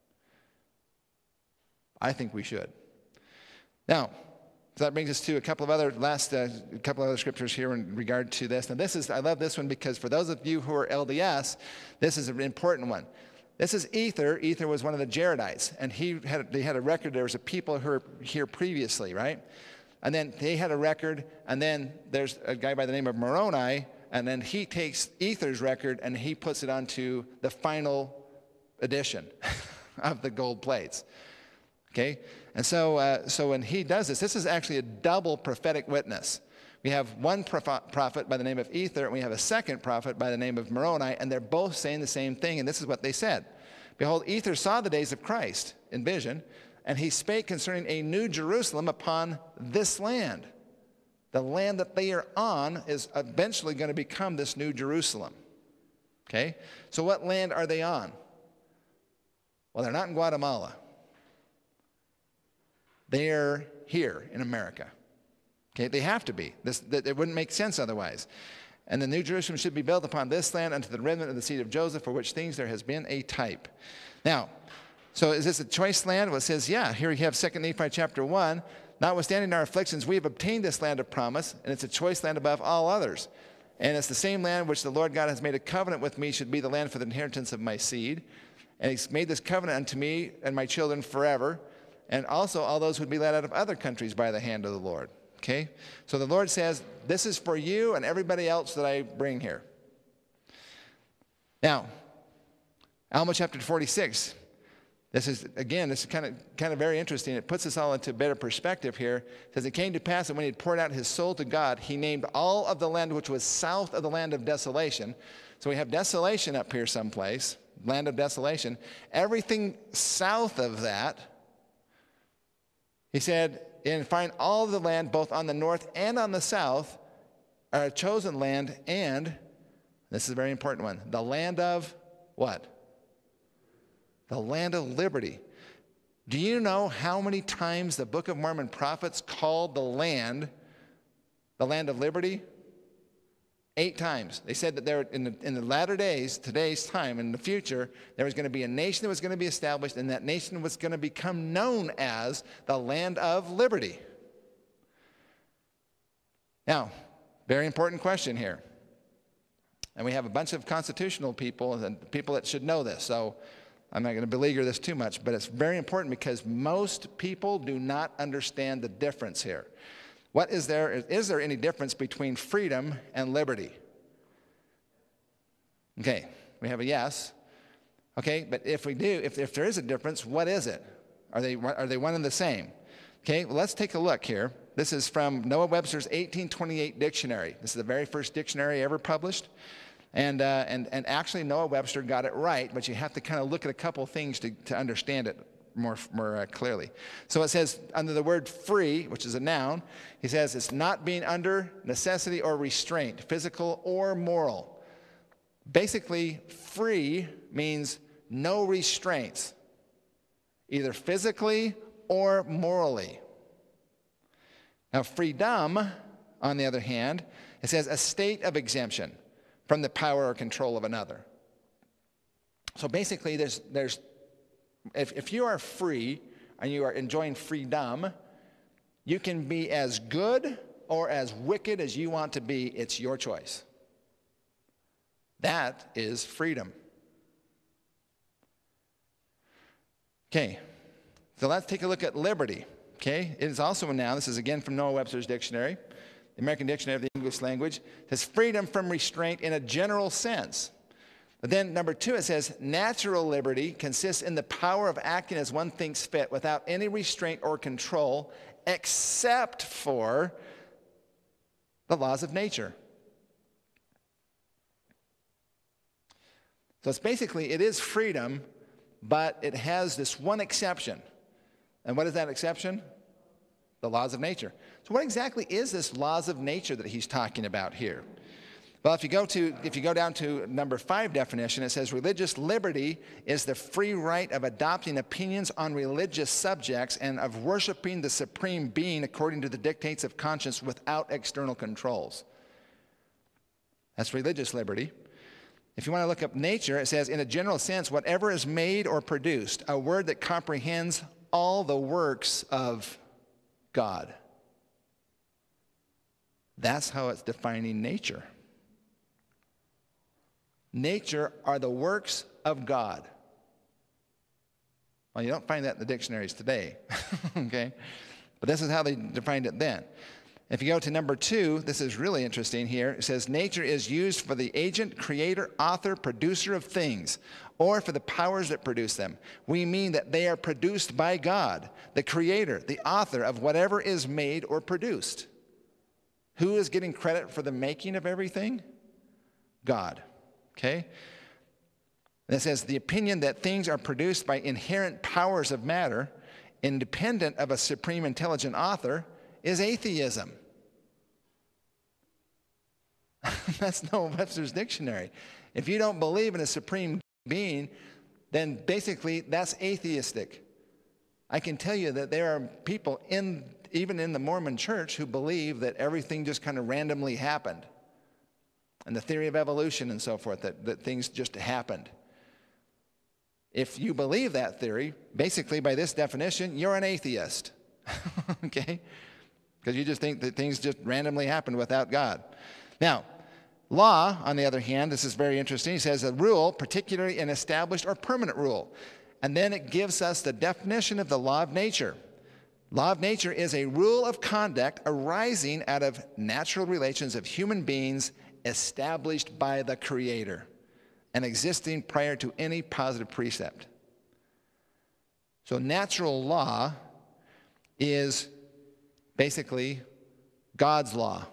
I think we should. Now, so that brings us to a couple of other scriptures here in regard to this. Now, I love this one because for those of you who are LDS, this is an important one. This is Ether. Ether was one of the Jaredites, and they had a record. There was a people who were here previously, right? And then they had a record, and then there's a guy by the name of Moroni, and then he takes Ether's record and he puts it onto the final edition of the gold plates. Okay? And so when he does this is actually a double prophetic witness. We have one prophet by the name of Ether, and we have a second prophet by the name of Moroni, and they're both saying the same thing, and this is what they said. Behold, Ether saw the days of Christ in vision, and he spake concerning a new Jerusalem upon this land. The land that they are on is eventually going to become this new Jerusalem. Okay? So what land are they on? Well, they're not in Guatemala. They're here in America. Okay? They have to be. It wouldn't make sense otherwise. And the new Jerusalem should be built upon this land unto the remnant of the seed of Joseph, for which things there has been a type. Now, so is this a choice land? Well, it says, yeah. Here we have 2 Nephi chapter 1. Notwithstanding our afflictions, we have obtained this land of promise, and it's a choice land above all others. And it's the same land which the Lord God has made a covenant with me should be the land for the inheritance of my seed. And he's made this covenant unto me and my children forever, and also all those who would be led out of other countries by the hand of the Lord. Okay? So the Lord says, this is for you and everybody else that I bring here. Now, Alma chapter 46. This is kind of very interesting. It puts us all into a better perspective here. It says, it came to pass that when he had poured out his soul to God, he named all of the land which was south of the land of desolation. So we have desolation up here someplace, land of desolation. Everything south of that, he said, and find all of the land, both on the north and on the south, are a chosen land, and, this is a very important one, the land of what? The land of liberty. Do you know how many times the Book of Mormon prophets called the land of liberty? 8 times. They said that there in the latter days, today's time, in the future, there was going to be a nation that was going to be established, and that nation was going to become known as the land of liberty. Now, very important question here. And we have a bunch of constitutional people and people that should know this, so I'm not going to beleaguer this too much, but it's very important because most people do not understand the difference here. Is there any difference between freedom and liberty? Okay, we have a yes. Okay, but if there is a difference, what is it? Are they one and the same? Okay, well, let's take a look here. This is from Noah Webster's 1828 dictionary. This is the very first dictionary ever published. And actually Noah Webster got it right, but you have to kind of look at a couple things to understand it more clearly. So it says under the word free, which is a noun, he says it's not being under necessity or restraint, physical or moral. Basically, free means no restraints, either physically or morally. Now, freedom, on the other hand, it says a state of exemption from the power or control of another. So basically, if you are free and you are enjoying freedom, you can be as good or as wicked as you want to be. It's your choice. That is freedom. Okay, so let's take a look at liberty. Okay, it is also a noun. This is again from Noah Webster's dictionary. The American Dictionary of the English Language. It says freedom from restraint in a general sense. But then number 2, it says natural liberty consists in the power of acting as one thinks fit without any restraint or control except for the laws of nature. So it's basically, it is freedom, but it has this one exception. And what is that exception? The laws of nature. So what exactly is this laws of nature that he's talking about here? Well, if you go down to number 5 definition, it says religious liberty is the free right of adopting opinions on religious subjects and of worshiping the supreme being according to the dictates of conscience without external controls. That's religious liberty. If you want to look up nature, it says in a general sense, whatever is made or produced, a word that comprehends all the works of God. That's how it's defining nature. Nature are the works of God. Well, you don't find that in the dictionaries today, okay? But this is how they defined it then. If you go to number 2, this is really interesting here. It says nature is used for the agent, creator, author, producer of things, or for the powers that produce them. We mean that they are produced by God, the creator, the author of whatever is made or produced. Who is getting credit for the making of everything? God. Okay? And it says the opinion that things are produced by inherent powers of matter, independent of a supreme intelligent author, is atheism. That's Noah Webster's dictionary. If you don't believe in a supreme being, then basically that's atheistic. I can tell you that there are people even in the Mormon church who believe that everything just kind of randomly happened. And the theory of evolution and so forth, that things just happened. If you believe that theory, basically by this definition, you're an atheist. Okay? Because you just think that things just randomly happened without God. Now, law, on the other hand, this is very interesting. He says a rule, particularly an established or permanent rule. And then it gives us the definition of the law of nature. Law of nature is a rule of conduct arising out of natural relations of human beings established by the Creator and existing prior to any positive precept. So natural law is basically God's law.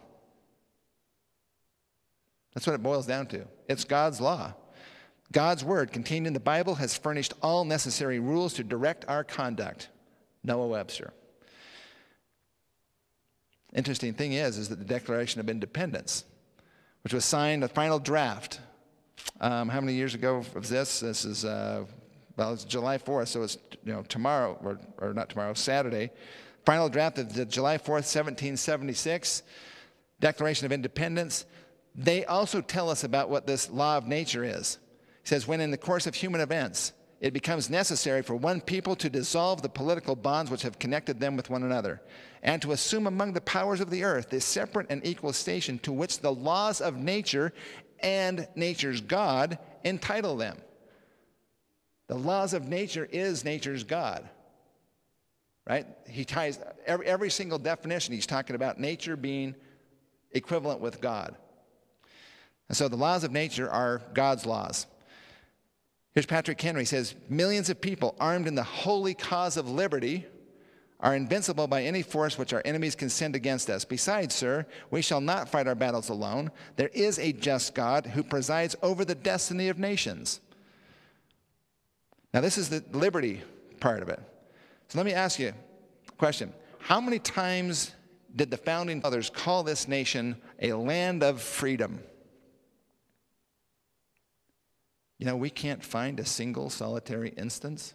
That's what it boils down to. It's God's law. God's word contained in the Bible has furnished all necessary rules to direct our conduct. Noah Webster. Interesting thing is that the Declaration of Independence, which was signed, the final draft, how many years ago was this? This is, it's July 4th, so it's tomorrow, or not tomorrow, Saturday. Final draft of the July 4th, 1776, Declaration of Independence. They also tell us about what this law of nature is. It says, when in the course of human events, it becomes necessary for one people to dissolve the political bonds which have connected them with one another, and to assume among the powers of the earth this separate and equal station to which the laws of nature and nature's God entitle them. The laws of nature is nature's God, right? He ties every single definition. He's talking about nature being equivalent with God. And so the laws of nature are God's laws. Here's Patrick Henry. He says, millions of people armed in the holy cause of liberty are invincible by any force which our enemies can send against us. Besides, sir, we shall not fight our battles alone. There is a just God who presides over the destiny of nations. Now, this is the liberty part of it. So let me ask you a question. How many times did the founding fathers call this nation a land of freedom? We can't find a single solitary instance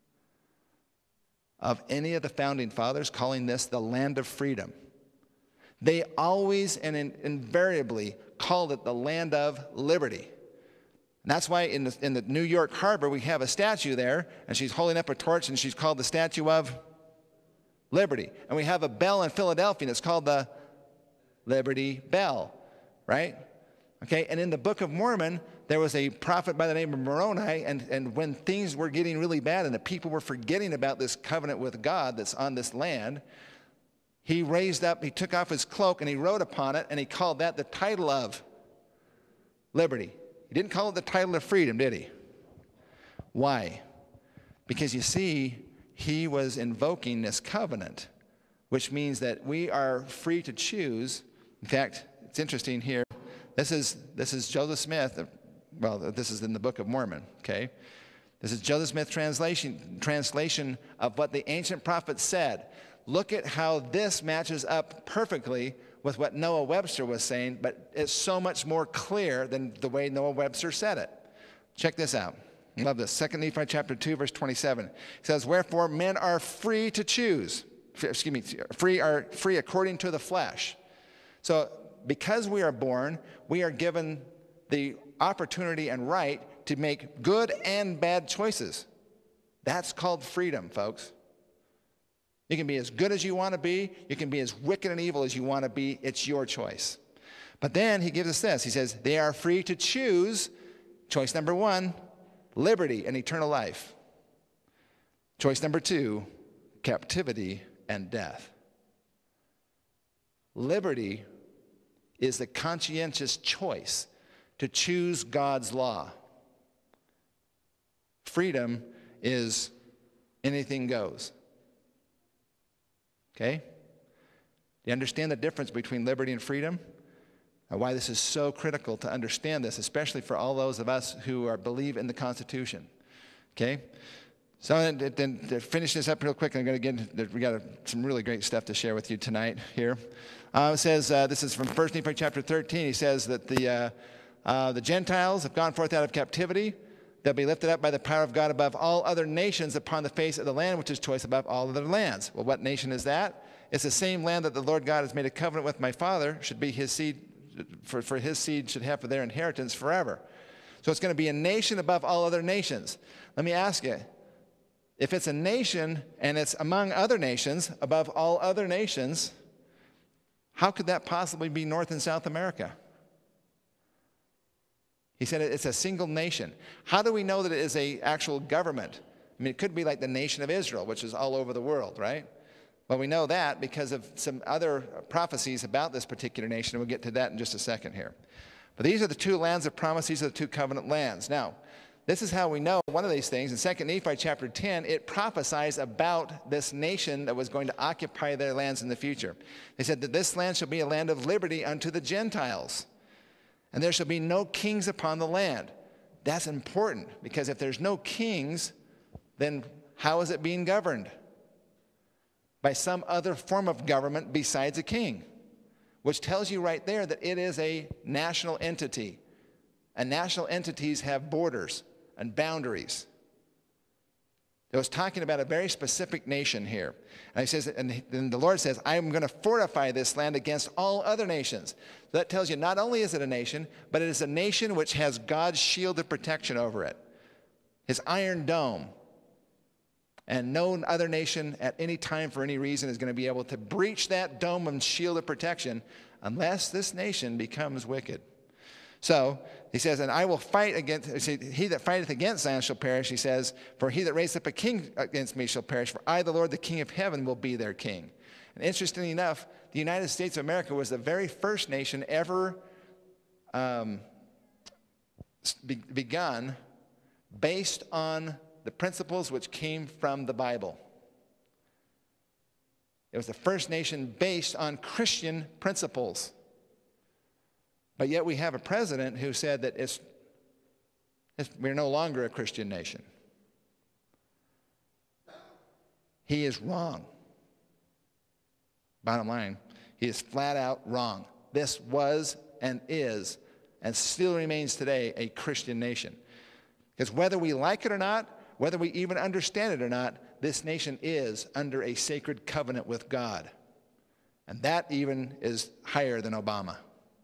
of any of the founding fathers calling this the land of freedom. They always and invariably called it the land of liberty. And that's why in the New York Harbor we have a statue there, and she's holding up a torch, and she's called the Statue of Liberty. And we have a bell in Philadelphia, and it's called the Liberty Bell, right? Okay, and in the Book of Mormon, there was a prophet by the name of Moroni, and when things were getting really bad and the people were forgetting about this covenant with God that's on this land, he raised up, he took off his cloak, and he wrote upon it, and he called that the title of liberty. He didn't call it the title of freedom, did he? Why? Because you see, he was invoking this covenant, which means that we are free to choose. In fact, it's interesting here. This is Joseph Smith. Well, this is in the Book of Mormon, okay? This is Joseph Smith translation of what the ancient prophets said. Look at how this matches up perfectly with what Noah Webster was saying, but it's so much more clear than the way Noah Webster said it. Check this out. I love this. 2 Nephi chapter 2, verse 27. It says, wherefore men are free to choose. Free according to the flesh. So because we are born, we are given the opportunity and right to make good and bad choices. That's called freedom, folks. You can be as good as you want to be. You can be as wicked and evil as you want to be. It's your choice. But then he gives us this. He says, they are free to choose, choice number 1, liberty and eternal life. Choice number 2, captivity and death. Liberty is the conscientious choice to choose God's law. Freedom is anything goes. Okay? Do you understand the difference between liberty and freedom? And why this is so critical to understand this, especially for all those of us who believe in the Constitution. Okay? So then to finish this up real quick, I'm going to get into, we got some really great stuff to share with you tonight here. It says, this is from 1 Nephi chapter 13. He says that the Gentiles have gone forth out of captivity. They'll be lifted up by the power of God above all other nations upon the face of the land, which is choice above all other lands. Well, what nation is that? It's the same land that the Lord God has made a covenant with my father, should be his seed, for his seed should have for their inheritance forever. So it's going to be a nation above all other nations. Let me ask you, if it's a nation and it's among other nations, above all other nations, how could that possibly be North and South America? He said it's a single nation. How do we know that it is an actual government? I mean, it could be like the nation of Israel, which is all over the world, right? Well, we know that because of some other prophecies about this particular nation, and we'll get to that in just a second here. But these are the two lands of promise. These are the two covenant lands. Now, this is how we know one of these things. In 2 Nephi chapter 10, it prophesies about this nation that was going to occupy their lands in the future. They said that this land shall be a land of liberty unto the Gentiles, and there shall be no kings upon the land. That's important, because if there's no kings, then how is it being governed? By some other form of government besides a king, which tells you right there that it is a national entity. And national entities have borders and boundaries. It was talking about a very specific nation here. And he says, and the Lord says, I am going to fortify this land against all other nations. So that tells you not only is it a nation, but it is a nation which has God's shield of protection over it, his iron dome. And no other nation at any time for any reason is going to be able to breach that dome and shield of protection unless this nation becomes wicked. So he says, and I will fight against, he that fighteth against Zion shall perish, he says, for he that raiseth up a king against me shall perish, for I, the Lord, the King of heaven, will be their king. And interestingly enough, the United States of America was the very first nation ever begun based on the principles which came from the Bible. It was the first nation based on Christian principles. But yet we have a president who said that we're no longer a Christian nation. He is wrong. Bottom line, he is flat out wrong. This was and is and still remains today a Christian nation. Because whether we like it or not, whether we even understand it or not, this nation is under a sacred covenant with God. And that even is higher than Obama.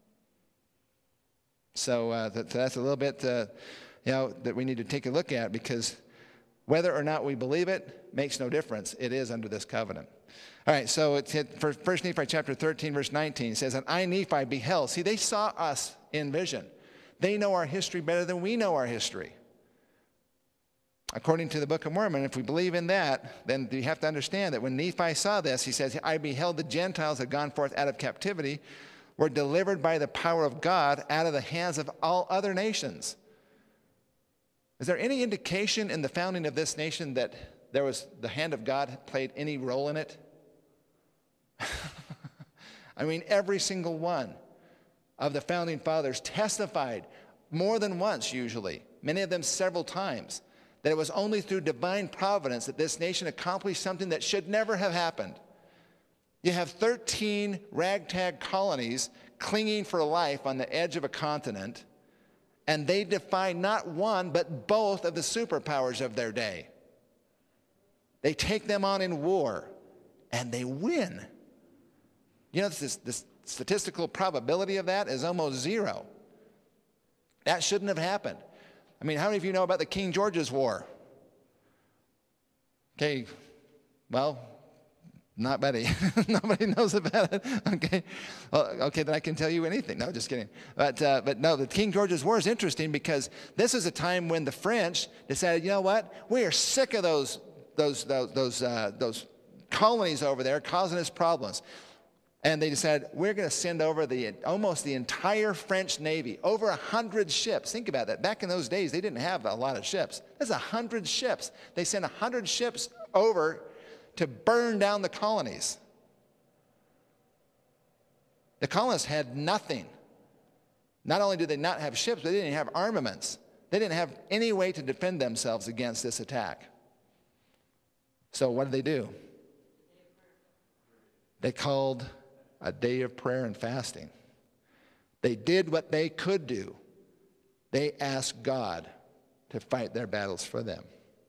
So that's a little bit, that we need to take a look at, because whether or not we believe it makes no difference. It is under this covenant. All right, so it's for 1 Nephi chapter 13, verse 19. It says, and I, Nephi, beheld. See, they saw us in vision. They know our history better than we know our history. According to the Book of Mormon, if we believe in that, then you have to understand that when Nephi saw this, he says, I beheld the Gentiles had gone forth out of captivity, were delivered by the power of God out of the hands of all other nations. Is there any indication in the founding of this nation that the hand of God played any role in it? I mean, every single one of the founding fathers testified more than once, usually, many of them several times, that it was only through divine providence that this nation accomplished something that should never have happened. You have 13 ragtag colonies clinging for life on the edge of a continent, and they defy not one but both of the superpowers of their day. They take them on in war, and they win. You know, the statistical probability of that is almost zero. That shouldn't have happened. I mean, how many of you know about the King George's War? Okay, well, not Betty. Nobody knows about it. Okay, well, okay, then I can tell you anything. No, just kidding. But no, the King George's War is interesting because this is a time when the French decided, you know what? We are sick of those colonies over there causing us problems. And they decided, we're going to send over almost the entire French Navy, over 100 ships. Think about that. Back in those days, they didn't have a lot of ships. There's 100 ships. They sent 100 ships over to burn down the colonies. The colonists had nothing. Not only did they not have ships, but they didn't have armaments. They didn't have any way to defend themselves against this attack. So what did they do? They called a day of prayer and fasting. They did what they could do. They asked God to fight their battles for them.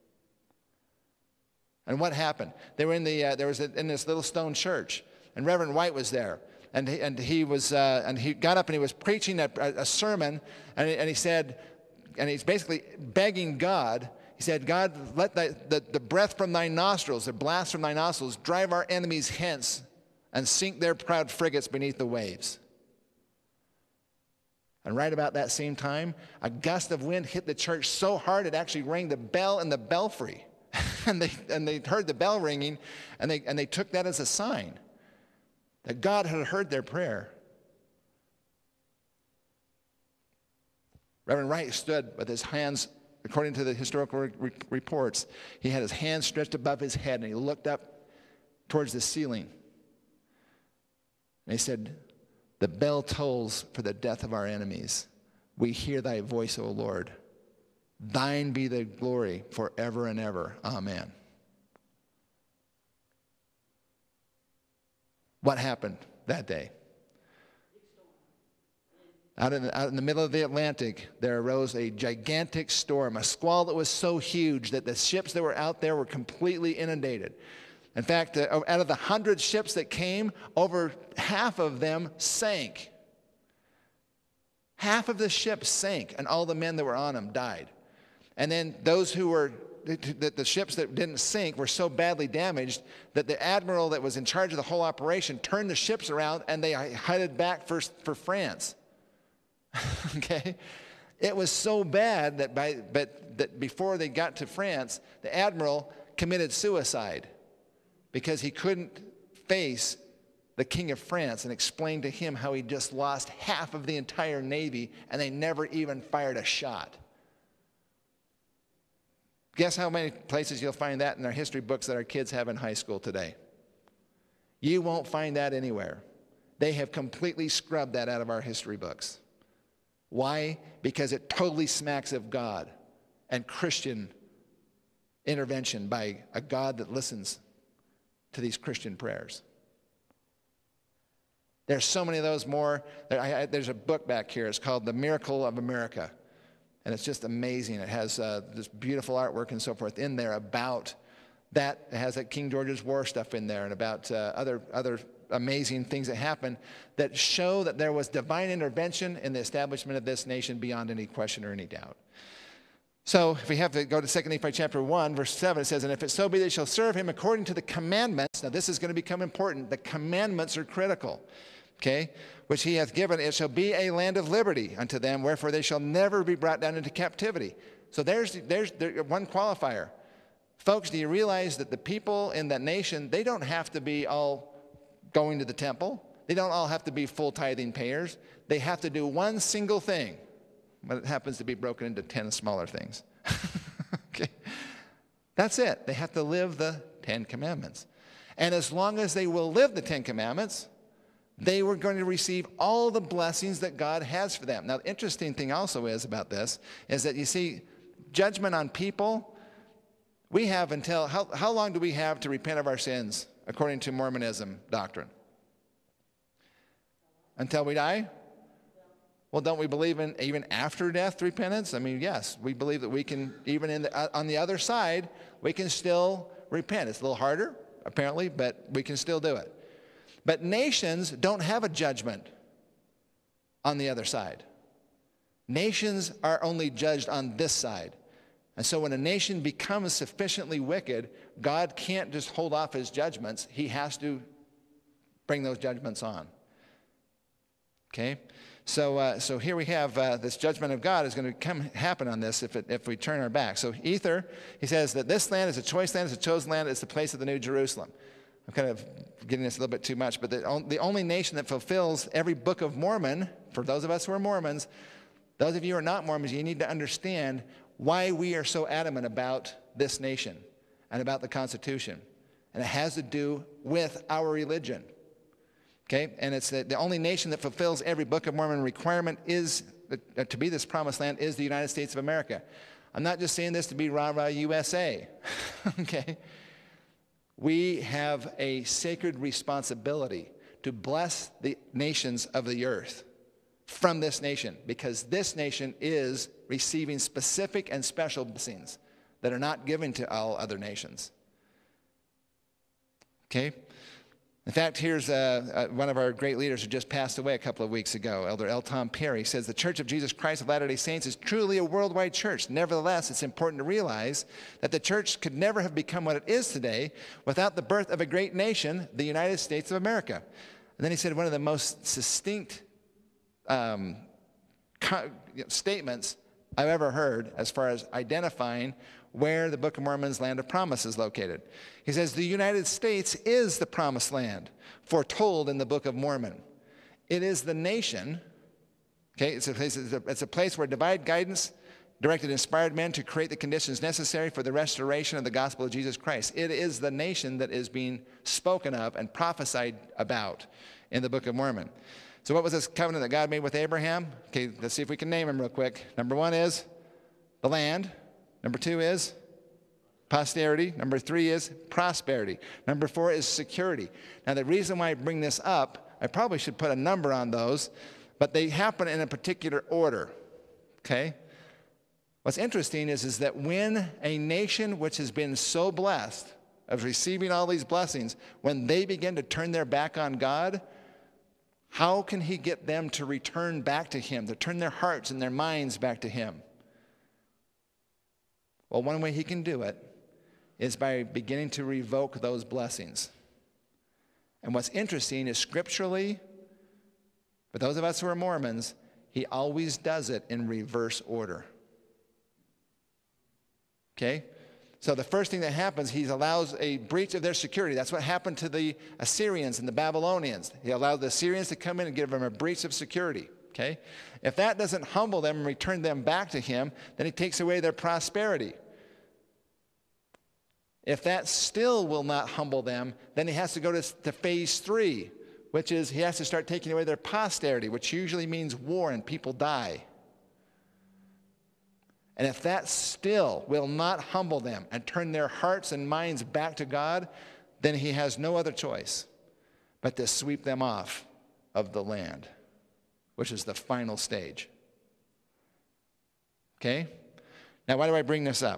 And what happened? They were in in this little stone church, and Reverend White was there, and he got up and he was preaching a sermon, and he said, and he's basically begging God. He said, God, let the breath from thy nostrils, the blast from thy nostrils, drive our enemies hence and sink their proud frigates beneath the waves. And right about that same time, a gust of wind hit the church so hard it actually rang the bell in the belfry. and they heard the bell ringing, and they took that as a sign that God had heard their prayer. Reverend Wright stood with his hands according to the historical reports, he had his hand stretched above his head, and he looked up towards the ceiling. And he said, "The bell tolls for the death of our enemies. We hear thy voice, O Lord. Thine be the glory forever and ever. Amen." What happened that day? Out in the middle of the Atlantic, there arose a gigantic storm, a squall that was so huge that the ships that were out there were completely inundated. In fact, out of the 100 ships that came, over half of them sank. Half of the ships sank, and all the men that were on them died. And then those who were, the ships that didn't sink were so badly damaged that the admiral that was in charge of the whole operation turned the ships around, and they headed back for France. Okay? It was so bad that before they got to France, the admiral committed suicide because he couldn't face the King of France and explain to him how he just lost half of the entire navy and they never even fired a shot. Guess how many places you'll find that in our history books that our kids have in high school today? You won't find that anywhere. They have completely scrubbed that out of our history books. Why? Because it totally smacks of God and Christian intervention by a God that listens to these Christian prayers. There's so many of those more. There's a book back here. It's called The Miracle of America. And it's just amazing. It has this beautiful artwork and so forth in there about that. It has that King George's War stuff in there and about other amazing things that happened that show that there was divine intervention in the establishment of this nation beyond any question or any doubt. So if we have to go to 2 Nephi chapter 1, verse 7, it says, "And if it so be they shall serve him according to the commandments." Now this is going to become important. The commandments are critical. Okay? "Which he hath given, it shall be a land of liberty unto them, wherefore they shall never be brought down into captivity." So there's one qualifier. Folks, do you realize that the people in that nation, they don't have to be all going to the temple. They don't all have to be full tithing payers. They have to do one single thing, but it happens to be broken into 10 smaller things. Okay? That's it. They have to live the 10 commandments. And as long as they will live the 10 commandments, they were going to receive all the blessings that God has for them. Now, the interesting thing also is about this is that you see, judgment on people, we have until, how long do we have to repent of our sins according to Mormonism doctrine? Until we die? Well, don't we believe in even after death repentance? I mean, yes, we believe that we can, even on the other side, we can still repent. It's a little harder, apparently, but we can still do it. But nations don't have a judgment on the other side. Nations are only judged on this side. And so when a nation becomes sufficiently wicked, God can't just hold off his judgments. He has to bring those judgments on. Okay? So here we have this judgment of God is going to happen on this if we turn our back. So Ether, he says that this land is a choice land, it's a chosen land, it's the place of the New Jerusalem. I'm kind of getting this a little bit too much, but the only nation that fulfills every book of Mormon, for those of us who are Mormons, those of you who are not Mormons, you need to understand why we are so adamant about this nation and about the Constitution. And it has to do with our religion. Okay? And it's the only nation that fulfills every Book of Mormon requirement is to be this promised land is the United States of America. I'm not just saying this to be rah-rah USA. Okay? We have a sacred responsibility to bless the nations of the earth from this nation, because this nation is receiving specific and special blessings that are not given to all other nations. Okay? In fact, here's one of our great leaders who just passed away a couple of weeks ago, Elder L. Tom Perry, says, "The Church of Jesus Christ of Latter-day Saints is truly a worldwide church. Nevertheless, it's important to realize that the church could never have become what it is today without the birth of a great nation, the United States of America." And then he said one of the most succinct statements I've ever heard as far as identifying where the Book of Mormon's land of promise is located. He says, "The United States is the promised land foretold in the Book of Mormon. It is the nation," okay, it's a place where divine guidance directed inspired men to create the conditions necessary for the restoration of the gospel of Jesus Christ. It is the nation that is being spoken of and prophesied about in the Book of Mormon. So what was this covenant that God made with Abraham? Okay, let's see if we can name them real quick. Number 1 is the land. Number 2 is posterity. Number 3 is prosperity. Number 4 is security. Now, the reason why I bring this up, I probably should put a number on those, but they happen in a particular order, okay? What's interesting is that when a nation which has been so blessed of receiving all these blessings, when they begin to turn their back on God, how can he get them to return back to him, to turn their hearts and their minds back to him? Well, one way he can do it is by beginning to revoke those blessings. And what's interesting is scripturally, for those of us who are Mormons, he always does it in reverse order. Okay? So the first thing that happens, he allows a breach of their security. That's what happened to the Assyrians and the Babylonians. He allowed the Assyrians to come in and give them a breach of security. Okay? If that doesn't humble them and return them back to him, then he takes away their prosperity. If that still will not humble them, then he has to go to phase 3, which is he has to start taking away their posterity, which usually means war and people die. And if that still will not humble them and turn their hearts and minds back to God, then he has no other choice but to sweep them off of the land, which is the final stage. Okay? Now, why do I bring this up?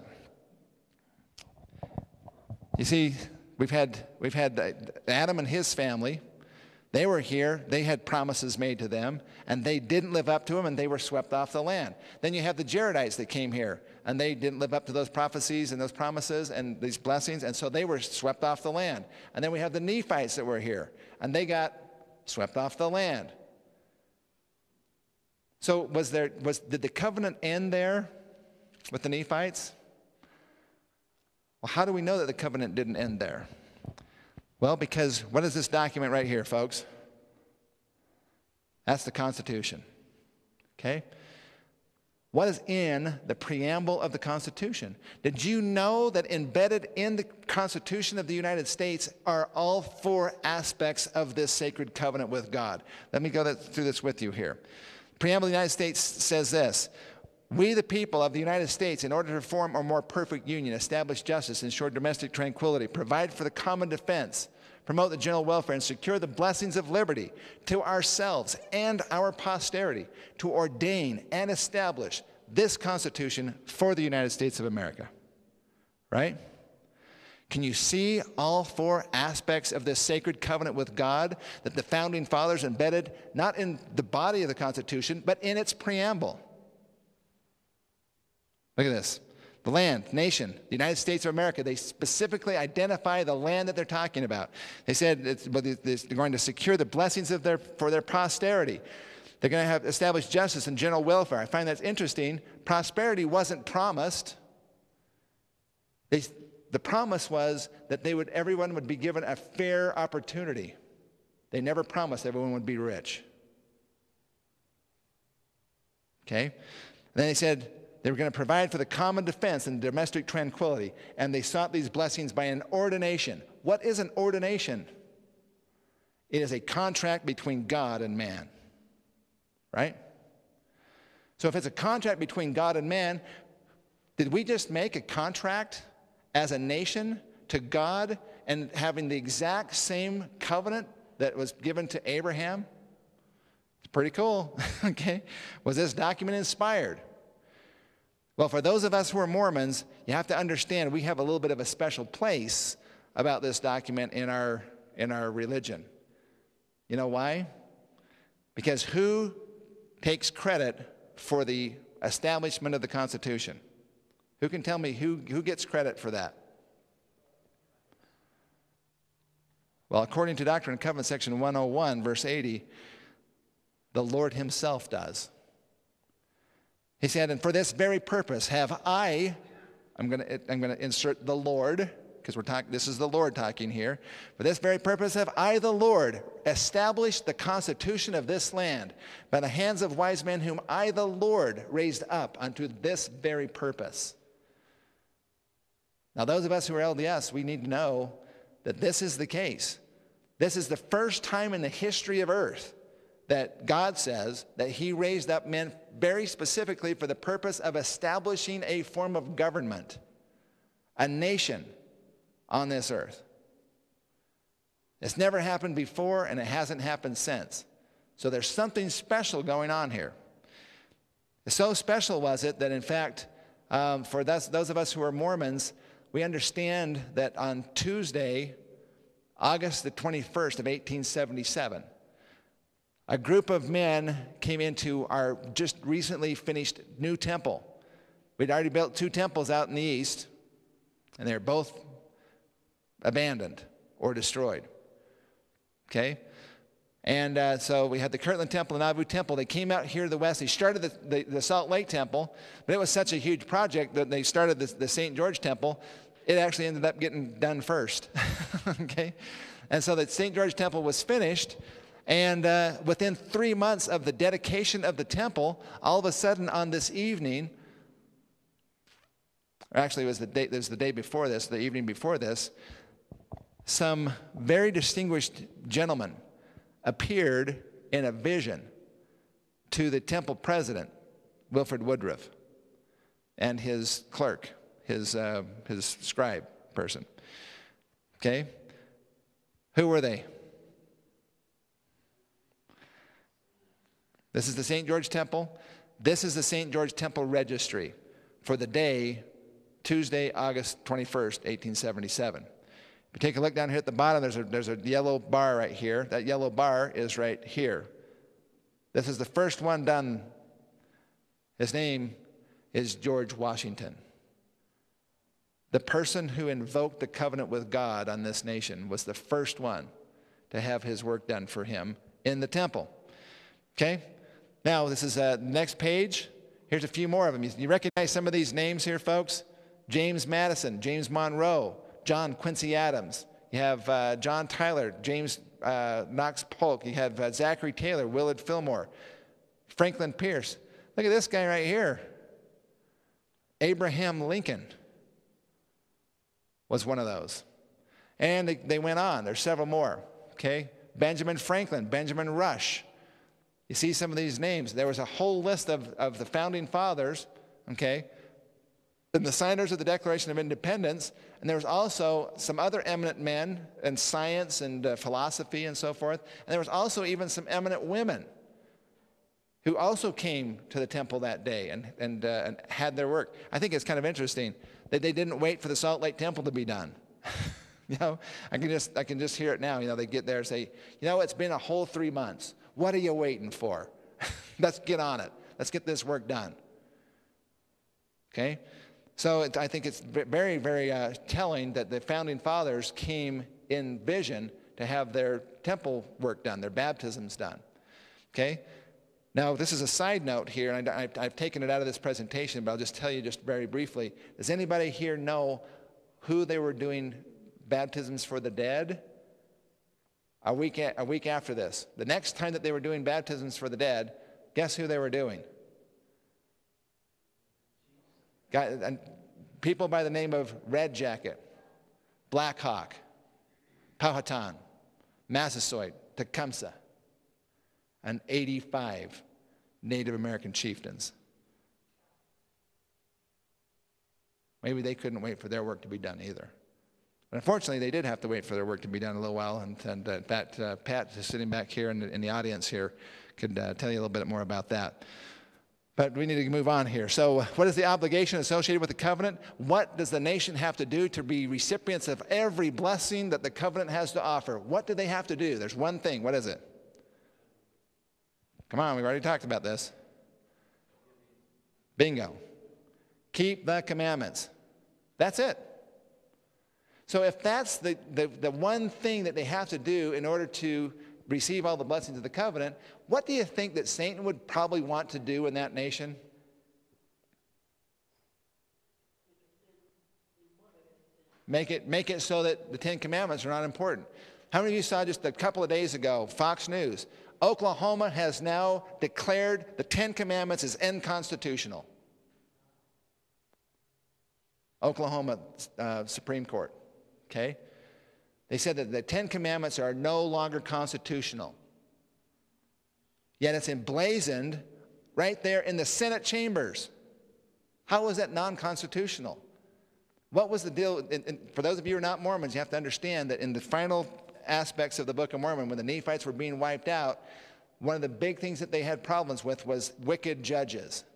You see, we've had Adam and his family. They were here, they had promises made to them, and they didn't live up to them, and they were swept off the land. Then you have the Jaredites that came here, and they didn't live up to those prophecies and those promises and these blessings, and so they were swept off the land. And then we have the Nephites that were here, and they got swept off the land. So did the covenant end there with the Nephites? Well, how do we know that the covenant didn't end there? Well, because what is this document right here, folks? That's the Constitution. Okay? What is in the preamble of the Constitution? Did you know that embedded in the Constitution of the United States are all 4 aspects of this sacred covenant with God? Let me go through this with you here. The preamble of the United States says this: we, the people of the United States, in order to form a more perfect union, establish justice, ensure domestic tranquility, provide for the common defense, promote the general welfare, and secure the blessings of liberty to ourselves and our posterity, to ordain and establish this Constitution for the United States of America. Right? Can you see all 4 aspects of this sacred covenant with God that the founding fathers embedded not in the body of the Constitution, but in its preamble? Look at this. The land, nation, the United States of America, they specifically identify the land that they're talking about. They said they're going to secure the blessings for their posterity. They're going to have established justice and general welfare. I find that's interesting. Prosperity wasn't promised. The promise was that everyone would be given a fair opportunity. They never promised everyone would be rich. Okay? And then they said they were going to provide for the common defense and domestic tranquility, and they sought these blessings by an ordination. What is an ordination? It is a contract between God and man, right? So if it's a contract between God and man, did we just make a contract as a nation to God and having the exact same covenant that was given to Abraham? It's pretty cool, okay? Was this document inspired? Well, for those of us who are Mormons, you have to understand we have a little bit of a special place about this document in our religion. You know why? Because who takes credit for the establishment of the Constitution? Who can tell me who gets credit for that? Well, according to Doctrine and Covenants, section 101, verse 80, the Lord himself does. He said, and for this very purpose have I'm going to insert the Lord, because this is the Lord talking here. For this very purpose have I, the Lord, established the constitution of this land by the hands of wise men whom I, the Lord, raised up unto this very purpose. Now, those of us who are LDS, we need to know that this is the case. This is the first time in the history of earth that God says that he raised up men very specifically for the purpose of establishing a form of government, a nation on this earth. It's never happened before, and it hasn't happened since. So there's something special going on here. So special was it that, in fact, for those of us who are Mormons, we understand that on Tuesday, August the 21st of 1877, a group of men came into our just recently finished new temple. We'd already built 2 temples out in the east, and they're both abandoned or destroyed. Okay? And so we had the Kirtland Temple and Nauvoo Temple. They came out here to the west. They started the Salt Lake Temple, but it was such a huge project that they started the St. George Temple. It actually ended up getting done first. Okay? And so the St. George Temple was finished. And within 3 months of the dedication of the temple, all of a sudden on this evening, or actually it was the day before this, the evening before this, some very distinguished gentlemen appeared in a vision to the temple president, Wilford Woodruff, and his clerk, his scribe person. Okay? Who were they? This is the St. George Temple. This is the St. George Temple registry for the day, Tuesday, August 21st, 1877. If you take a look down here at the bottom, there's a yellow bar right here. That yellow bar is right here. This is the first one done. His name is George Washington. The person who invoked the covenant with God on this nation was the first one to have his work done for him in the temple. Okay? Now, this is the next page. Here's a few more of them. You recognize some of these names here, folks? James Madison, James Monroe, John Quincy Adams. You have John Tyler, James Knox Polk. You have Zachary Taylor, Willard Fillmore, Franklin Pierce. Look at this guy right here. Abraham Lincoln was one of those. And they went on. There's several more. Okay? Benjamin Franklin, Benjamin Rush. You see some of these names. There was a whole list of the founding fathers, okay, and the signers of the Declaration of Independence, and there was also some other eminent men in science and philosophy and so forth, and there was also even some eminent women who also came to the temple that day and had their work. I think it's kind of interesting that they didn't wait for the Salt Lake Temple to be done. You know, I can just hear it now. You know, they get there and say, you know, it's been a whole 3 months. What are you waiting for? Let's get on it. Let's get this work done. Okay? So I think it's very, very telling that the founding fathers came in vision to have their temple work done, their baptisms done. Okay? Now, this is a side note here, and I've taken it out of this presentation, but I'll just tell you just very briefly. Does anybody here know who they were doing baptisms for the dead? A week after this. The next time that they were doing baptisms for the dead, guess who they were doing? People by the name of Red Jacket, Black Hawk, Powhatan, Massasoit, Tecumseh, and 85 Native American chieftains. Maybe they couldn't wait for their work to be done either. But unfortunately, they did have to wait for their work to be done a little while, and in fact, Pat, is sitting back here in the audience here, could tell you a little bit more about that. But we need to move on here. So what is the obligation associated with the covenant? What does the nation have to do to be recipients of every blessing that the covenant has to offer? What do they have to do? There's one thing. What is it? Come on, we've already talked about this. Bingo. Keep the commandments. That's it. So if that's the one thing that they have to do in order to receive all the blessings of the covenant, what do you think that Satan would probably want to do in that nation? Make it so that the Ten Commandments are not important. How many of you saw just a couple of days ago, Fox News, Oklahoma has now declared the Ten Commandments as unconstitutional. Oklahoma Supreme Court, okay? They said that the Ten Commandments are no longer constitutional. Yet it's emblazoned right there in the Senate chambers. How was that non-constitutional? What was the deal? And for those of you who are not Mormons, you have to understand that in the final aspects of the Book of Mormon, when the Nephites were being wiped out, one of the big things that they had problems with was wicked judges.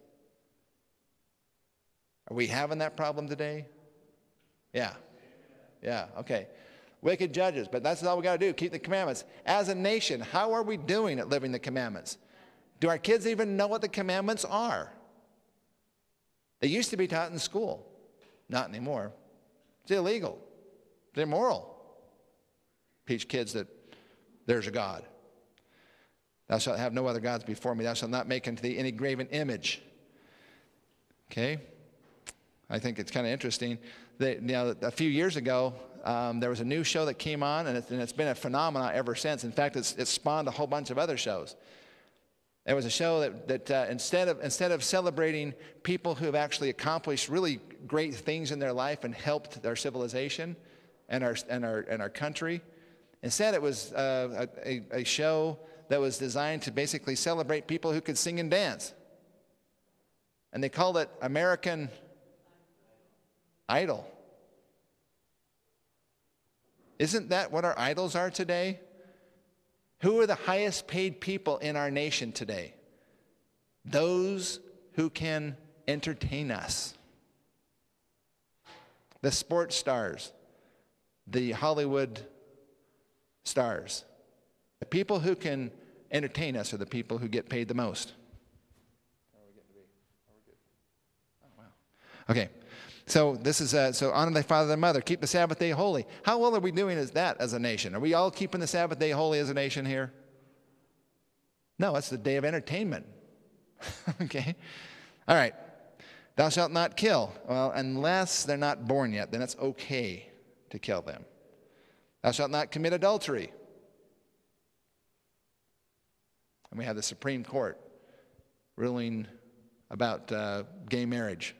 Are we having that problem today? Yeah. Yeah, okay. Wicked judges, but that's all we got to do, keep the commandments. As a nation, how are we doing at living the commandments? Do our kids even know what the commandments are? They used to be taught in school. Not anymore. It's illegal. It's immoral. Teach kids that there's a God. Thou shalt have no other gods before me. Thou shalt not make unto thee any graven image. Okay? I think it's kind of interesting that, a few years ago, there was a new show that came on, and it's been a phenomenon ever since. In fact, it's spawned a whole bunch of other shows. There was a show that instead of celebrating people who have actually accomplished really great things in their life and helped their civilization and our country, instead it was a show that was designed to basically celebrate people who could sing and dance. And they called it American Idol. Isn't that what our idols are today? Who are the highest paid people in our nation today? Those who can entertain us. The sports stars, the Hollywood stars. The people who can entertain us are the people who get paid the most. How are we getting to be? Oh, wow. Okay. So this is so honor thy father and mother. Keep the Sabbath day holy. How well are we doing as that as a nation? Are we all keeping the Sabbath day holy as a nation here? No, it's the day of entertainment. Okay? All right. Thou shalt not kill. Well, unless they're not born yet, then it's okay to kill them. Thou shalt not commit adultery. And we have the Supreme Court ruling about gay marriage,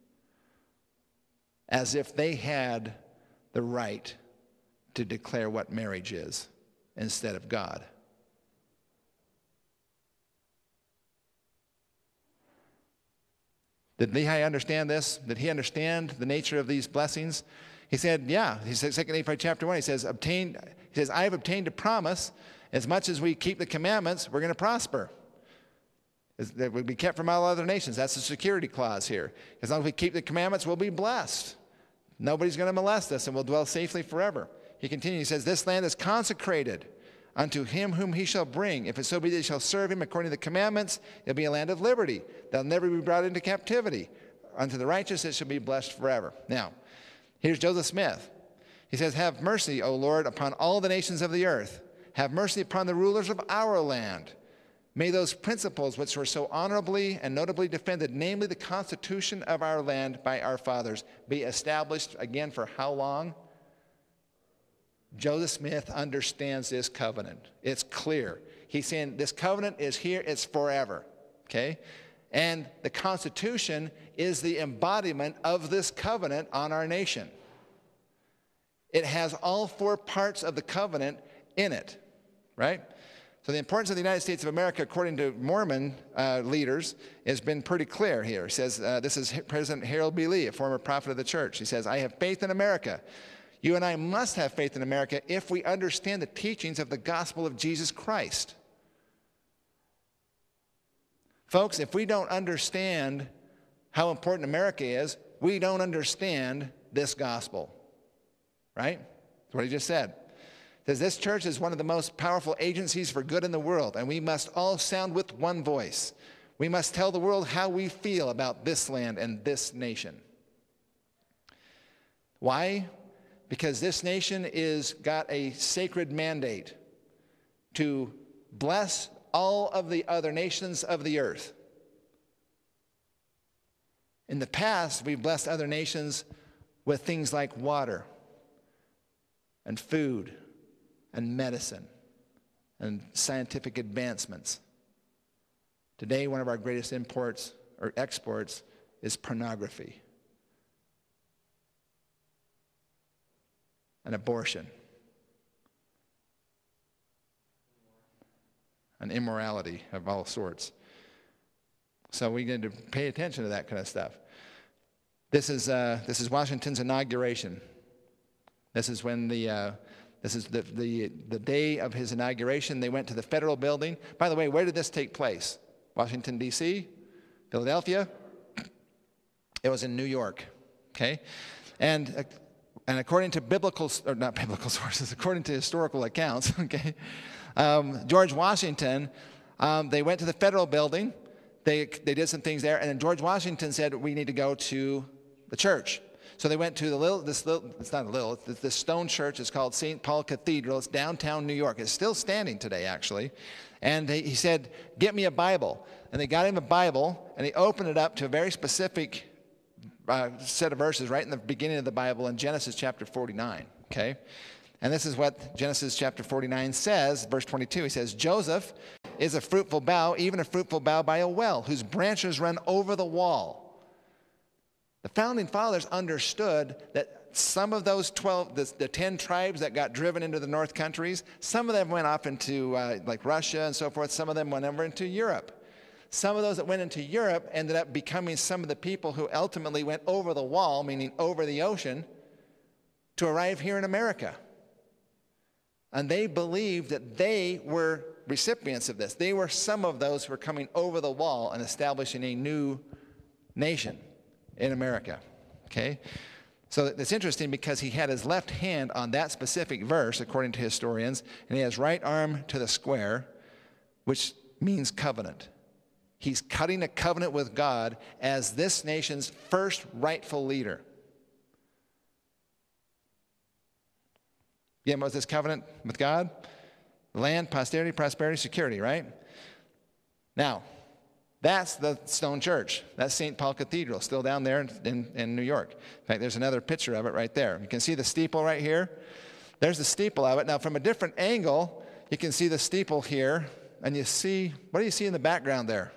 as if they had the right to declare what marriage is instead of God. Did Lehi understand this? Did he understand the nature of these blessings? He said, yeah. He said, 2 Nephi chapter 1, he says, I have obtained a promise. As much as we keep the commandments, we're going to prosper. That we'll be kept from all other nations. That's the security clause here. As long as we keep the commandments, we'll be blessed. Nobody's going to molest us, and we'll dwell safely forever. He continues, he says, this land is consecrated unto him whom he shall bring. If it so be that he shall serve him according to the commandments, it'll be a land of liberty. They'll never be brought into captivity. Unto the righteous it shall be blessed forever. Now, here's Joseph Smith. He says, have mercy, O Lord, upon all the nations of the earth. Have mercy upon the rulers of our land. May those principles which were so honorably and notably defended, namely the Constitution of our land by our fathers, be established again for how long? Joseph Smith understands this covenant. It's clear. He's saying this covenant is here, it's forever, okay? And the Constitution is the embodiment of this covenant on our nation. It has all four parts of the covenant in it, right? So the importance of the United States of America, according to Mormon leaders, has been pretty clear here. He says, this is President Harold B. Lee, a former prophet of the church. He says, I have faith in America. You and I must have faith in America if we understand the teachings of the gospel of Jesus Christ. Folks, if we don't understand how important America is, we don't understand this gospel. Right? That's what he just said. He says, this church is one of the most powerful agencies for good in the world, and we must all sound with one voice. We must tell the world how we feel about this land and this nation. Why? Because this nation is got a sacred mandate to bless all of the other nations of the earth. In the past, we've blessed other nations with things like water, and food and medicine and scientific advancements. Today, one of our greatest imports or exports is pornography and abortion and immorality of all sorts. So we need to pay attention to that kind of stuff. This is Washington's inauguration. This is when the day of his inauguration. They went to the federal building. By the way, where did this take place? Washington, D.C., Philadelphia. It was in New York. Okay, and according to not biblical sources, according to historical accounts, okay, George Washington, they went to the federal building. They did some things there, and then George Washington said, we need to go to the church. So they went to the stone church. It's called St. Paul Cathedral. It's downtown New York. It's still standing today, actually. And he said, get me a Bible. And they got him a Bible, and he opened it up to a very specific set of verses right in the beginning of the Bible in Genesis chapter 49, okay? And this is what Genesis chapter 49 says, verse 22. He says, Joseph is a fruitful bough, even a fruitful bough by a well, whose branches run over the wall. The founding fathers understood that some of those 10 tribes that got driven into the north countries, some of them went off into like Russia and so forth. Some of them went over into Europe. Some of those that went into Europe ended up becoming some of the people who ultimately went over the wall, meaning over the ocean, to arrive here in America. And they believed that they were recipients of this. They were some of those who were coming over the wall and establishing a new nation in America. Okay? So it's interesting because he had his left hand on that specific verse, according to historians, and he has right arm to the square, which means covenant. He's cutting a covenant with God as this nation's first rightful leader. Yeah, what was this covenant with God? Land, posterity, prosperity, security, right? Now, that's the stone church. That's St. Paul Cathedral, still down there in New York. In fact, there's another picture of it right there. You can see the steeple right here. There's the steeple of it. Now, from a different angle, you can see the steeple here, and you see, what do you see in the background there?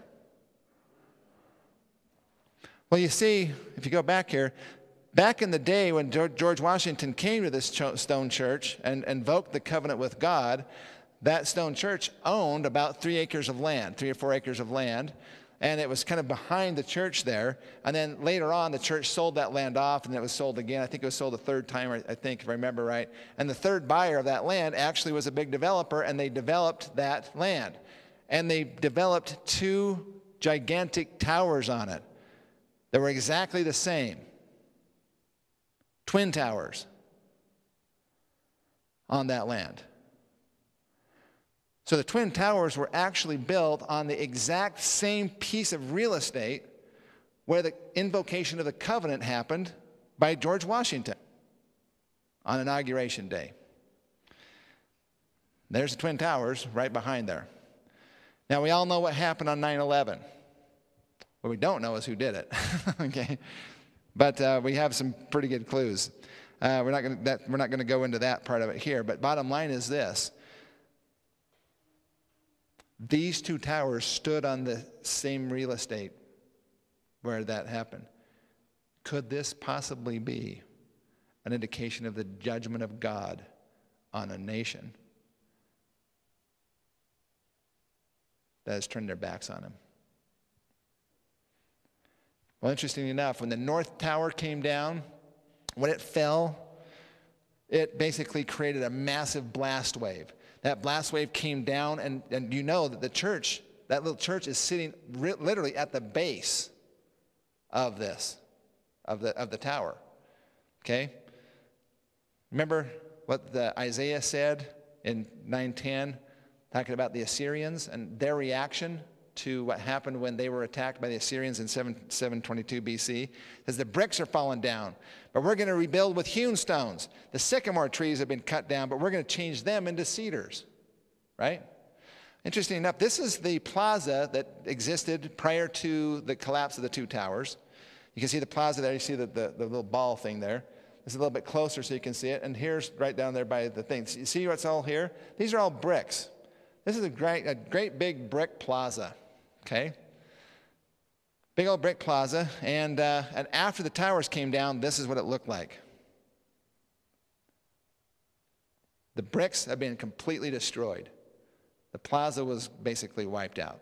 Well, you see, if you go back here, back in the day when George Washington came to this stone church and invoked the covenant with God, that stone church owned about 3 acres of land, 3 or 4 acres of land, and it was kind of behind the church there. And then later on, the church sold that land off, and it was sold again. I think it was sold a third time, I think, if I remember right. And the third buyer of that land actually was a big developer, and they developed that land. And they developed 2 gigantic towers on it that were exactly the same. Twin towers on that land. So the Twin Towers were actually built on the exact same piece of real estate where the invocation of the covenant happened by George Washington on Inauguration Day. There's the Twin Towers right behind there. Now, we all know what happened on 9/11. What we don't know is who did it, okay? But we have some pretty good clues. We're not going to go into that part of it here, but bottom line is this. These 2 towers stood on the same real estate where that happened. Could this possibly be an indication of the judgment of God on a nation that has turned their backs on him? Well, interestingly enough, when the North Tower came down, when it fell, it basically created a massive blast wave. That blast wave came down, and you know that the church, that little church is sitting literally at the base of this, of the tower, okay? Remember what Isaiah said in 9:10, talking about the Assyrians and their reaction to what happened when they were attacked by the Assyrians in 722 BC. As the bricks are falling down, but we're going to rebuild with hewn stones. The sycamore trees have been cut down, but we're going to change them into cedars, right? Interesting enough, this is the plaza that existed prior to the collapse of the 2 towers. You can see the plaza there. You see the little ball thing there. It's a little bit closer so you can see it. And here's right down there by the thing. You see what's all here? These are all bricks. This is a great big brick plaza, okay? Big old brick plaza. And after the towers came down, this is what it looked like. The bricks have been completely destroyed. The plaza was basically wiped out.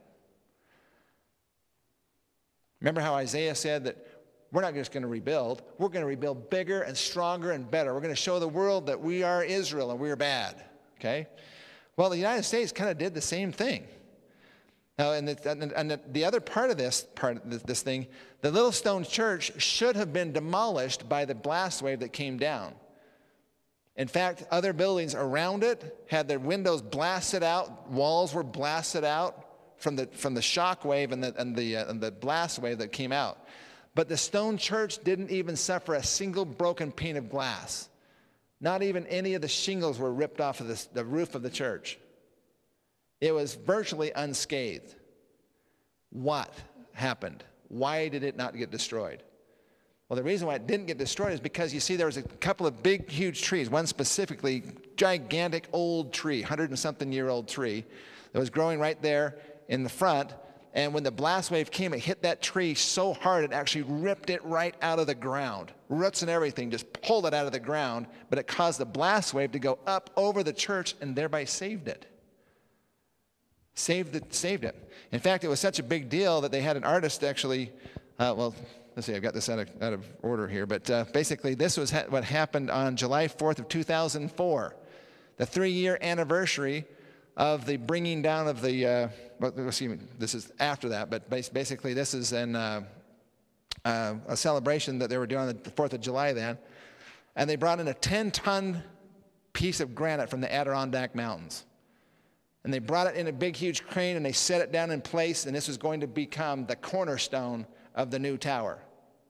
Remember how Isaiah said that we're not just going to rebuild, we're going to rebuild bigger and stronger and better. We're going to show the world that we are Israel and we're bad, okay? Well, the United States kind of did the same thing. Now, and the other part of this thing, the Little Stone Church should have been demolished by the blast wave that came down. In fact, other buildings around it had their windows blasted out, walls were blasted out from the shock wave and the blast wave that came out. But the Stone Church didn't even suffer a single broken pane of glass. Not even any of the shingles were ripped off of the roof of the church. It was virtually unscathed. What happened? Why did it not get destroyed? Well, the reason why it didn't get destroyed is because, you see, there was a couple of big, huge trees. One specifically, gigantic old tree, 100-and-something-year-old tree that was growing right there in the front. And when the blast wave came, it hit that tree so hard it actually ripped it right out of the ground. Roots and everything just pulled it out of the ground, but it caused the blast wave to go up over the church and thereby saved it. Saved it. In fact, it was such a big deal that they had an artist actually, let's see, I've got this out of order here, but basically this was what happened on July 4th of 2004, the 3-year anniversary of the bringing down of the, this is after that, but basically this is a celebration that they were doing on the 4th of July then, and they brought in a 10-ton piece of granite from the Adirondack Mountains. And they brought it in a big, huge crane, and they set it down in place, and this was going to become the cornerstone of the new tower.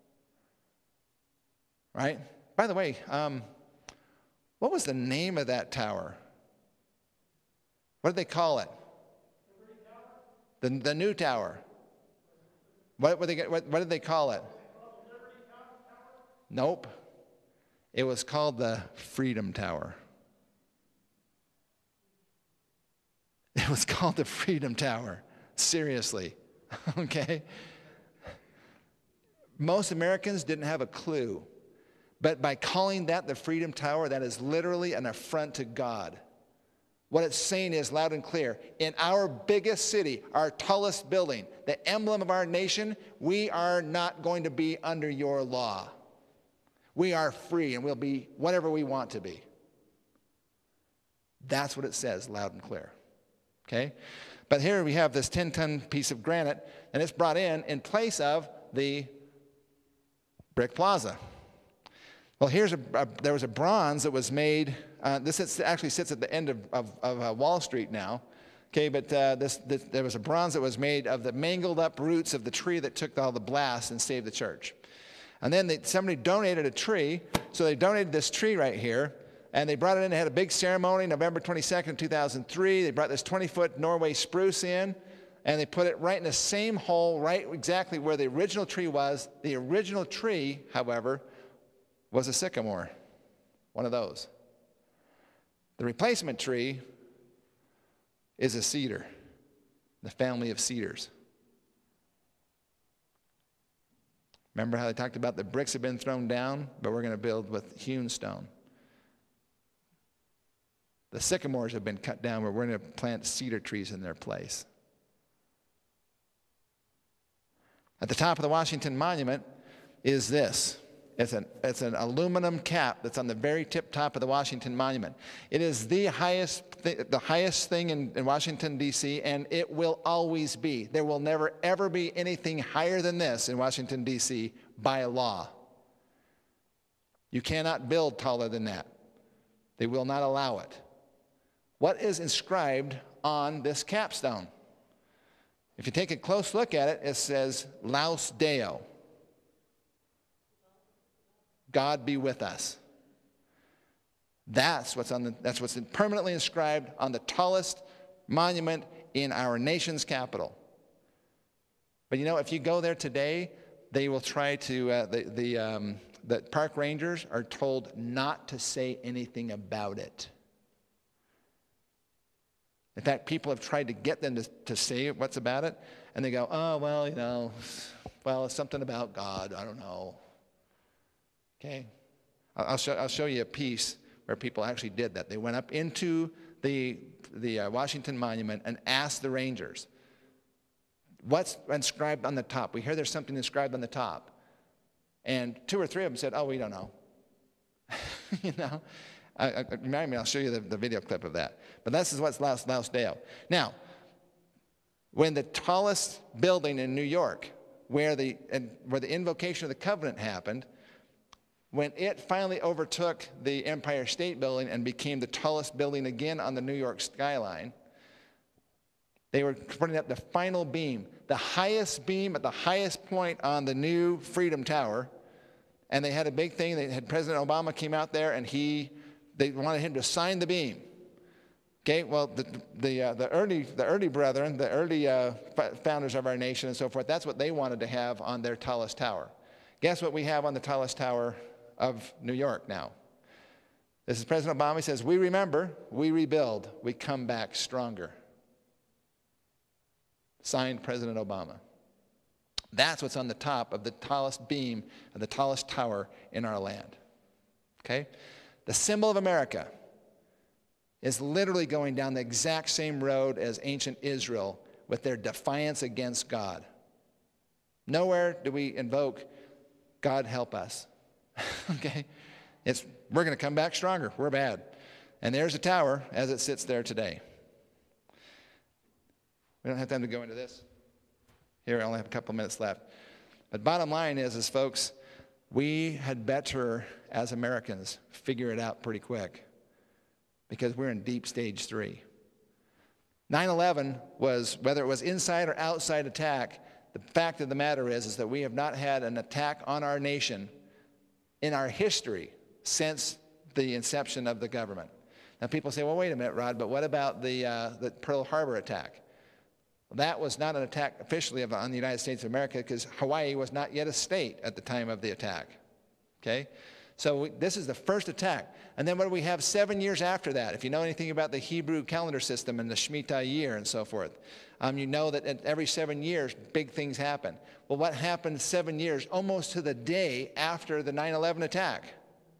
Right? By the way, what was the name of that tower? What did they call it? The new tower. What did they call it? Nope. It was called the Freedom Tower. It was called the Freedom Tower. Seriously. Okay? Most Americans didn't have a clue. But by calling that the Freedom Tower, that is literally an affront to God. What it's saying is loud and clear, in our biggest city, our tallest building, the emblem of our nation, we are not going to be under your law. We are free and we'll be whatever we want to be. That's what it says loud and clear. Okay? But here we have this 10-ton piece of granite, and it's brought in place of the brick plaza. Well, there was a bronze that was made. This actually sits at the end of Wall Street now. Okay, but there was a bronze that was made of the mangled up roots of the tree that took all the blasts and saved the church. And then somebody donated a tree, so they donated this tree right here, and they brought it in. They had a big ceremony, November 22nd, 2003. They brought this 20-foot Norway spruce in, and they put it right in the same hole, right exactly where the original tree was. The original tree, however, was a sycamore, one of those. The replacement tree is a cedar, the family of cedars. Remember how they talked about the bricks have been thrown down, but we're going to build with hewn stone. The sycamores have been cut down, but we're going to plant cedar trees in their place. At the top of the Washington Monument is this. It's an aluminum cap that's on the very tip top of the Washington Monument. It is the highest thing in Washington, D.C., and it will always be. There will never, ever be anything higher than this in Washington, D.C. by law. You cannot build taller than that. They will not allow it. What is inscribed on this capstone? If you take a close look at it, it says, Laus Deo. God be with us. That's what's permanently inscribed on the tallest monument in our nation's capital. But you know, if you go there today, they will try to the park rangers are told not to say anything about it. In fact, people have tried to get them to say what's about it, and they go, oh, well, it's something about God. I don't know. Okay? I'll show you a piece where people actually did that. They went up into the Washington Monument and asked the rangers, what's inscribed on the top? We hear there's something inscribed on the top. And 2 or 3 of them said, oh, we don't know. Remind me, I'll show you the video clip of that. But this is what's Laus Deo. Now, when the tallest building in New York, where the invocation of the covenant happened, when it finally overtook the Empire State Building and became the tallest building again on the New York skyline, they were putting up the final beam, the highest beam at the highest point on the new Freedom Tower. And they had a big thing. They had President Obama came out there, and they wanted him to sign the beam. Okay, well, the early brethren, the early founders of our nation and so forth, that's what they wanted to have on their tallest tower. Guess what we have on the tallest tower of New York now? This is President Obama. He says, we remember, we rebuild, we come back stronger. Signed, President Obama. That's what's on the top of the tallest beam of the tallest tower in our land. Okay? The symbol of America is literally going down the exact same road as ancient Israel with their defiance against God. Nowhere do we invoke, God help us. Okay? We're going to come back stronger. We're bad. And there's a tower as it sits there today. We don't have time to go into this. Here, I only have a couple minutes left. But bottom line is folks, we had better, as Americans, figure it out pretty quick because we're in deep stage 3. 9/11 was, whether it was inside or outside attack, the fact of the matter is that we have not had an attack on our nation in our history since the inception of the government. Now people say, well, wait a minute, Rod, but what about the Pearl Harbor attack? That was not an attack officially on the United States of America because Hawaii was not yet a state at the time of the attack. Okay? So this is the first attack. And then what do we have 7 years after that? If you know anything about the Hebrew calendar system and the Shemitah year and so forth, you know that every 7 years, big things happen. Well, what happened 7 years, almost to the day after the 9/11 attack?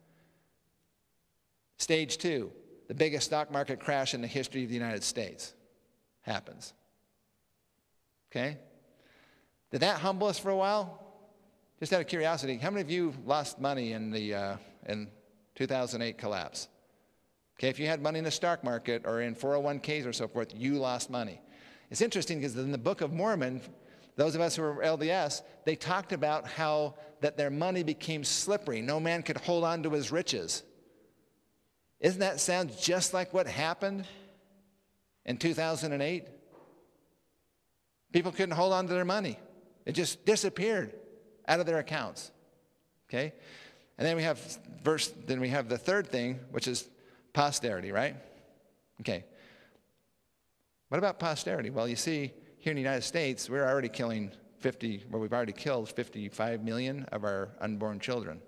Stage 2, the biggest stock market crash in the history of the United States happens. Okay? Did that humble us for a while? Just out of curiosity, how many of you lost money in the 2008 collapse? Okay, if you had money in the stock market or in 401ks or so forth, you lost money. It's interesting because in the Book of Mormon, those of us who were LDS, they talked about how that their money became slippery. No man could hold on to his riches. Isn't that sound just like what happened in 2008? People couldn't hold on to their money. It just disappeared out of their accounts. Okay? And then we have the third thing, which is posterity, right? Okay. What about posterity? Well, you see, here in the United States, we're already we've already killed 55 million of our unborn children.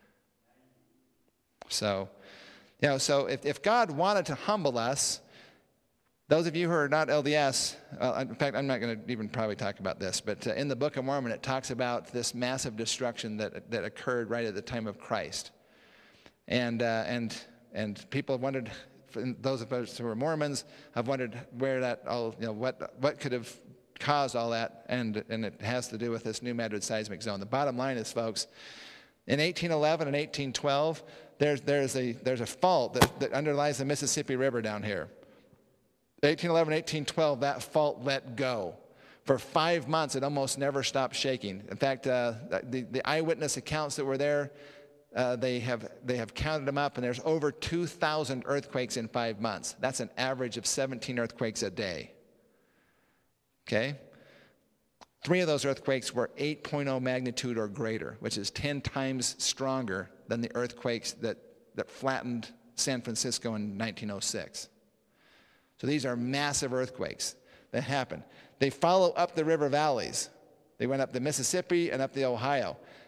So, so if God wanted to humble us, those of you who are not LDS, in fact, I'm not going to even probably talk about this, but in the Book of Mormon, it talks about this massive destruction that occurred right at the time of Christ. And people have wondered, those of us who are Mormons have wondered where that all, what could have caused all that, and it has to do with this New Madrid seismic zone. The bottom line is, folks, in 1811 and 1812, there's a fault that underlies the Mississippi River down here. 1811, 1812, that fault let go. For 5 months, it almost never stopped shaking. In fact, the eyewitness accounts that were there, they have counted them up, and there's over 2,000 earthquakes in 5 months. That's an average of 17 earthquakes a day. Okay? 3 of those earthquakes were 8.0 magnitude or greater, which is 10 times stronger than the earthquakes that flattened San Francisco in 1906. So these are massive earthquakes that happen. They follow up the river valleys. They went up the Mississippi and up the Ohio.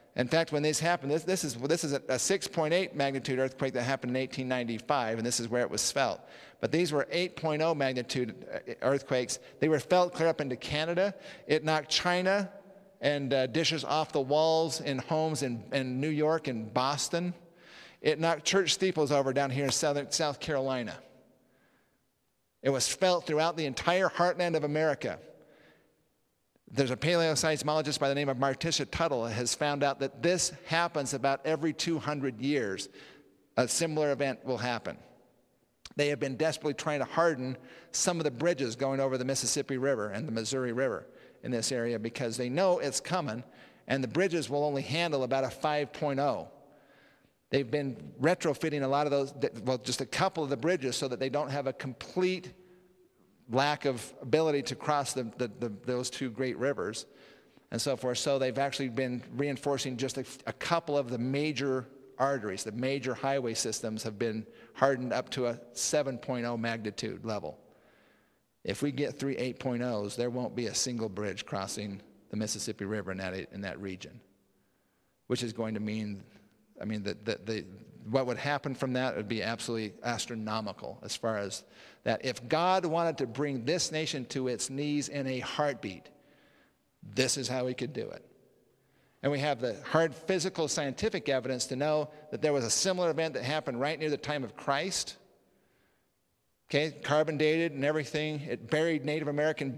In fact, when this happened, this is a 6.8 magnitude earthquake that happened in 1895, and this is where it was felt. But these were 8.0 magnitude earthquakes. They were felt clear up into Canada. It knocked china and dishes off the walls in homes in New York and Boston. It knocked church steeples over down here in South Carolina. It was felt throughout the entire heartland of America. There's a paleoseismologist by the name of Martisha Tuttle that has found out that this happens about every 200 years. A similar event will happen. They have been desperately trying to harden some of the bridges going over the Mississippi River and the Missouri River in this area because they know it's coming, and the bridges will only handle about a 5.0. They've been retrofitting a lot of those, well, just a couple of the bridges so that they don't have a complete lack of ability to cross those two great rivers and so forth. So they've actually been reinforcing just a couple of the major arteries. The major highway systems have been hardened up to a 7.0 magnitude level. If we get 3 8.0s, there won't be a single bridge crossing the Mississippi River in that region, which is going to mean, I mean, what would happen from that would be absolutely astronomical as far as that. If God wanted to bring this nation to its knees in a heartbeat, this is how he could do it. And we have the hard physical scientific evidence to know that there was a similar event that happened right near the time of Christ. Okay, carbon dated and everything. It buried Native American,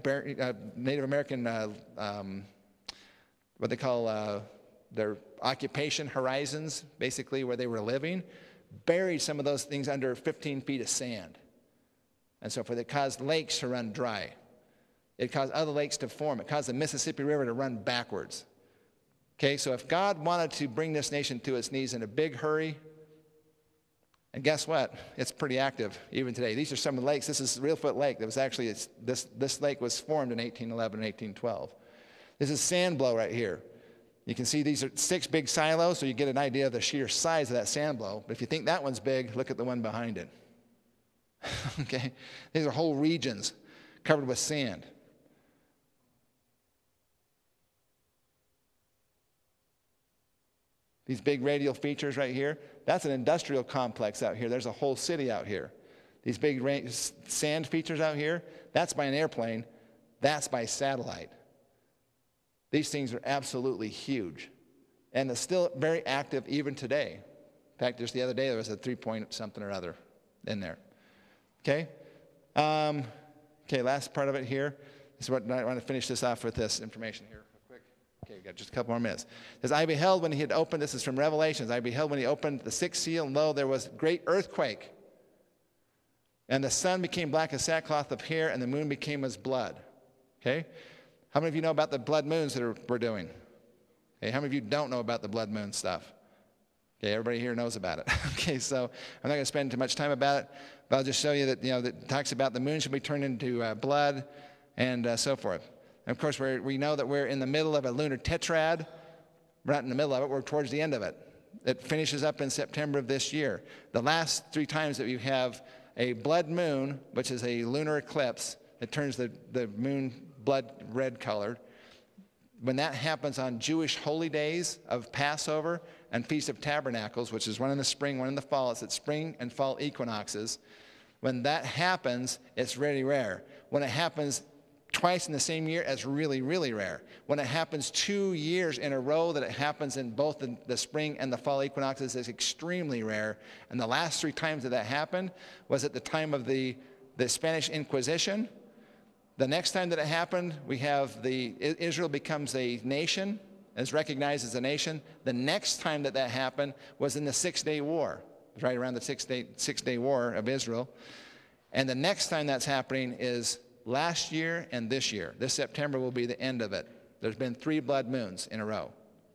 what they call their occupation horizons, basically where they were living, buried some of those things under 15 feet of sand. And so forth. It caused lakes to run dry. It caused other lakes to form. It caused the Mississippi River to run backwards. Okay, so if God wanted to bring this nation to its knees in a big hurry, and guess what? It's pretty active even today. These are some of the lakes. This is Reelfoot Lake. That was actually, this lake was formed in 1811 and 1812. This is Sand Blow right here. You can see these are 6 big silos, so you get an idea of the sheer size of that sand blow. But if you think that one's big, look at the one behind it. Okay? These are whole regions covered with sand. These big radial features right here, that's an industrial complex out here. There's a whole city out here. These big sand features out here, that's by an airplane. That's by satellite. These things are absolutely huge. And they're still very active even today. In fact, just the other day there was a 3-point something or other in there. Okay? Okay, last part of it here. This is what I want to finish this off with this information here. Okay, we've got just a couple more minutes. It says, I beheld when he had opened, this is from Revelations, I beheld when he opened the 6th seal, and lo, there was great earthquake. And the sun became black as sackcloth of hair, and the moon became as blood. Okay? How many of you know about the blood moons that we're doing? Okay, how many of you don't know about the blood moon stuff? Okay, everybody here knows about it. Okay, so I'm not going to spend too much time about it, but I'll just show you that, that it talks about the moon should be turned into blood and so forth. And of course, we know that we're in the middle of a lunar tetrad. We're not in the middle of it, we're towards the end of it. It finishes up in September of this year. The last 3 times that you have a blood moon, which is a lunar eclipse, that turns the moon blood red colored. When that happens on Jewish holy days of Passover and Feast of Tabernacles, which is one in the spring, one in the fall, it's at spring and fall equinoxes. When that happens, it's really rare. When it happens twice in the same year, it's really, really rare. When it happens 2 years in a row that it happens in both the spring and the fall equinoxes, it's extremely rare. And the last 3 times that happened was at the time of the Spanish Inquisition. The next time that it happened, we have Israel becomes a nation, is recognized as a nation. The next time that happened was in the 6-Day War, right around the Six-Day War of Israel. And the next time that's happening is last year and this year. This September will be the end of it. There's been 3 blood moons in a row.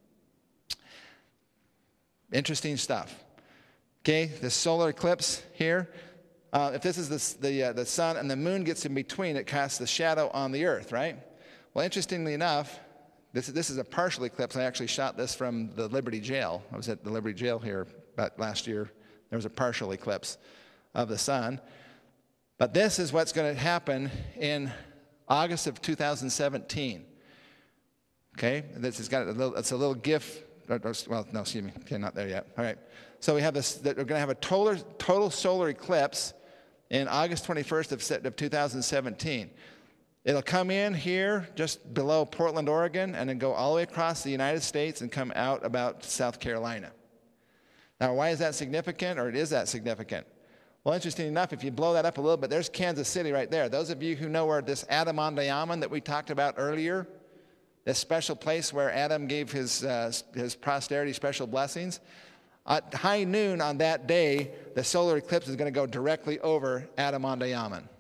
Interesting stuff. Okay, the solar eclipse here. If this is the sun and the moon gets in between, it casts the shadow on the earth, right? Well, interestingly enough, this is a partial eclipse. I actually shot this from the Liberty Jail. I was at the Liberty Jail here about last year. There was a partial eclipse of the sun. But this is what's going to happen in August of 2017. Okay, it's a little GIF well, no, excuse me. Okay, not there yet. All right. So we have this, that we're going to have a total solar eclipse in August 21st of 2017. It'll come in here just below Portland, Oregon, and then go all the way across the United States and come out about South Carolina. Now, why is that significant, or it is that significant? Well, interesting enough, if you blow that up a little bit, there's Kansas City right there. Those of you who know where this Adam-on-Diamond that we talked about earlier, this special place where Adam gave his posterity special blessings, at high noon on that day, the solar eclipse is going to go directly over Adam-on-Diamond.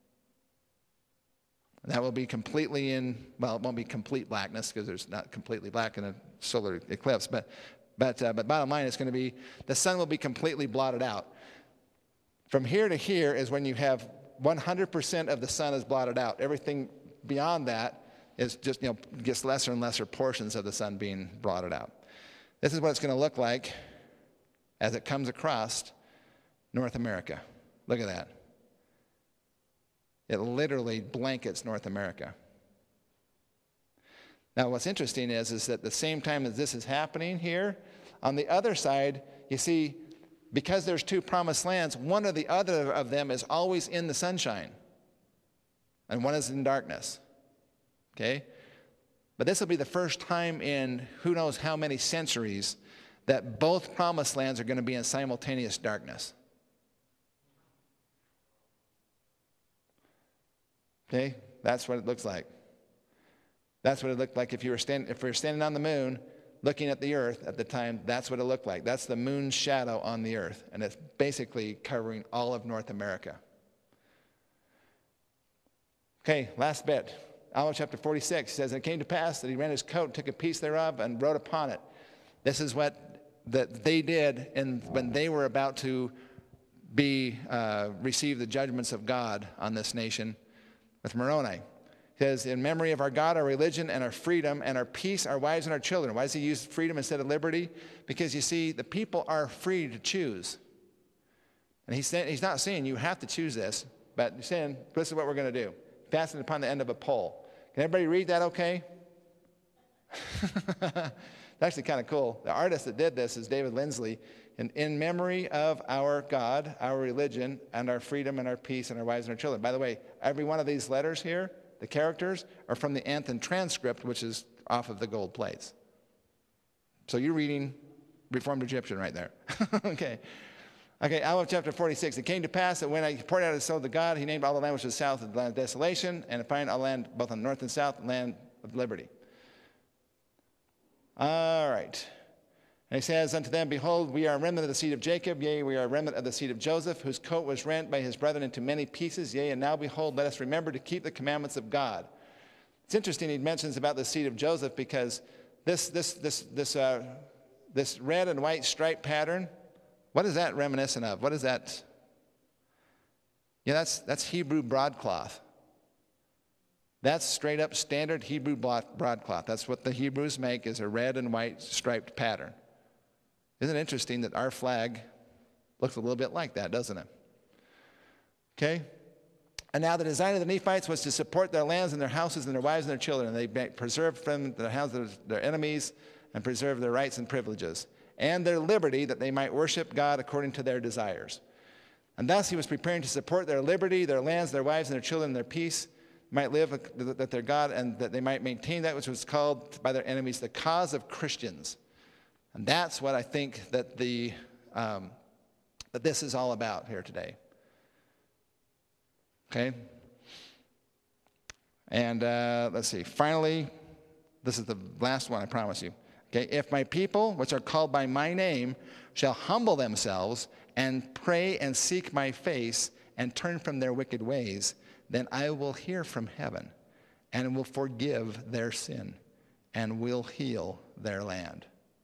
That will be completely in, well, it won't be complete blackness because there's not completely black in a solar eclipse, but bottom line, it's going to be, the sun will be completely blotted out. From here to here is when you have 100% of the sun is blotted out. Everything beyond that is just, gets lesser and lesser portions of the sun being blotted out. This is what it's going to look like as it comes across North America. Look at that. It literally blankets North America. Now, what's interesting is that at the same time as this is happening here, on the other side, you see, because there's two promised lands, one or the other of them is always in the sunshine, and one is in darkness. Okay? But this will be the first time in who knows how many centuries that both promised lands are going to be in simultaneous darkness. Okay? That's what it looks like. That's what it looked like if we were standing on the moon looking at the earth at the time. That's what it looked like. That's the moon's shadow on the earth, and it's basically covering all of North America. Okay, last bit. Alma chapter 46 says, "And it came to pass that he rent his coat, took a piece thereof, and wrote upon it." This is what that they did when they were about to receive the judgments of God on this nation with Moroni. It says, "In memory of our God, our religion, and our freedom, and our peace, our wives, and our children." Why does he use freedom instead of liberty? Because you see, the people are free to choose. And he's not saying you have to choose this, but he's saying, this is what we're going to do. Fasten upon the end of a pole. Can everybody read that okay? It's actually kind of cool. The artist that did this is David Lindsley. And in memory of our God, our religion, and our freedom, and our peace, and our wives, and our children. By the way, every one of these letters here, the characters, are from the Anthon transcript, which is off of the gold plates. So you're reading Reformed Egyptian right there. Okay, Alma chapter 46. "It came to pass that when I poured out his soul to God, he named all the land which was south of the land of desolation, and defined all land both on the north and south, the land of liberty." All right. "And he says unto them, Behold, we are a remnant of the seed of Jacob, yea, we are a remnant of the seed of Joseph, whose coat was rent by his brethren into many pieces, yea, and now behold, let us remember to keep the commandments of God." It's interesting he mentions about the seed of Joseph, because this red and white stripe pattern, what is that reminiscent of? What is that? Yeah, that's Hebrew broadcloth. That's straight up standard Hebrew broadcloth. That's what the Hebrews make, is a red and white striped pattern. Isn't it interesting that our flag looks a little bit like that, doesn't it? Okay? "And now the design of the Nephites was to support their lands and their houses and their wives and their children. And they preserved from the houses of their enemies and preserved their rights and privileges and their liberty, that they might worship God according to their desires. And thus he was preparing to support their liberty, their lands, their wives, and their children, and their peace, might live that their God, and that they might maintain that which was called by their enemies the cause of Christians." And that's what I think that that this is all about here today. Okay? And let's see. Finally, this is the last one, I promise you. Okay? "If my people, which are called by my name, shall humble themselves and pray and seek my face and turn from their wicked ways, then I will hear from heaven and will forgive their sin and will heal their land."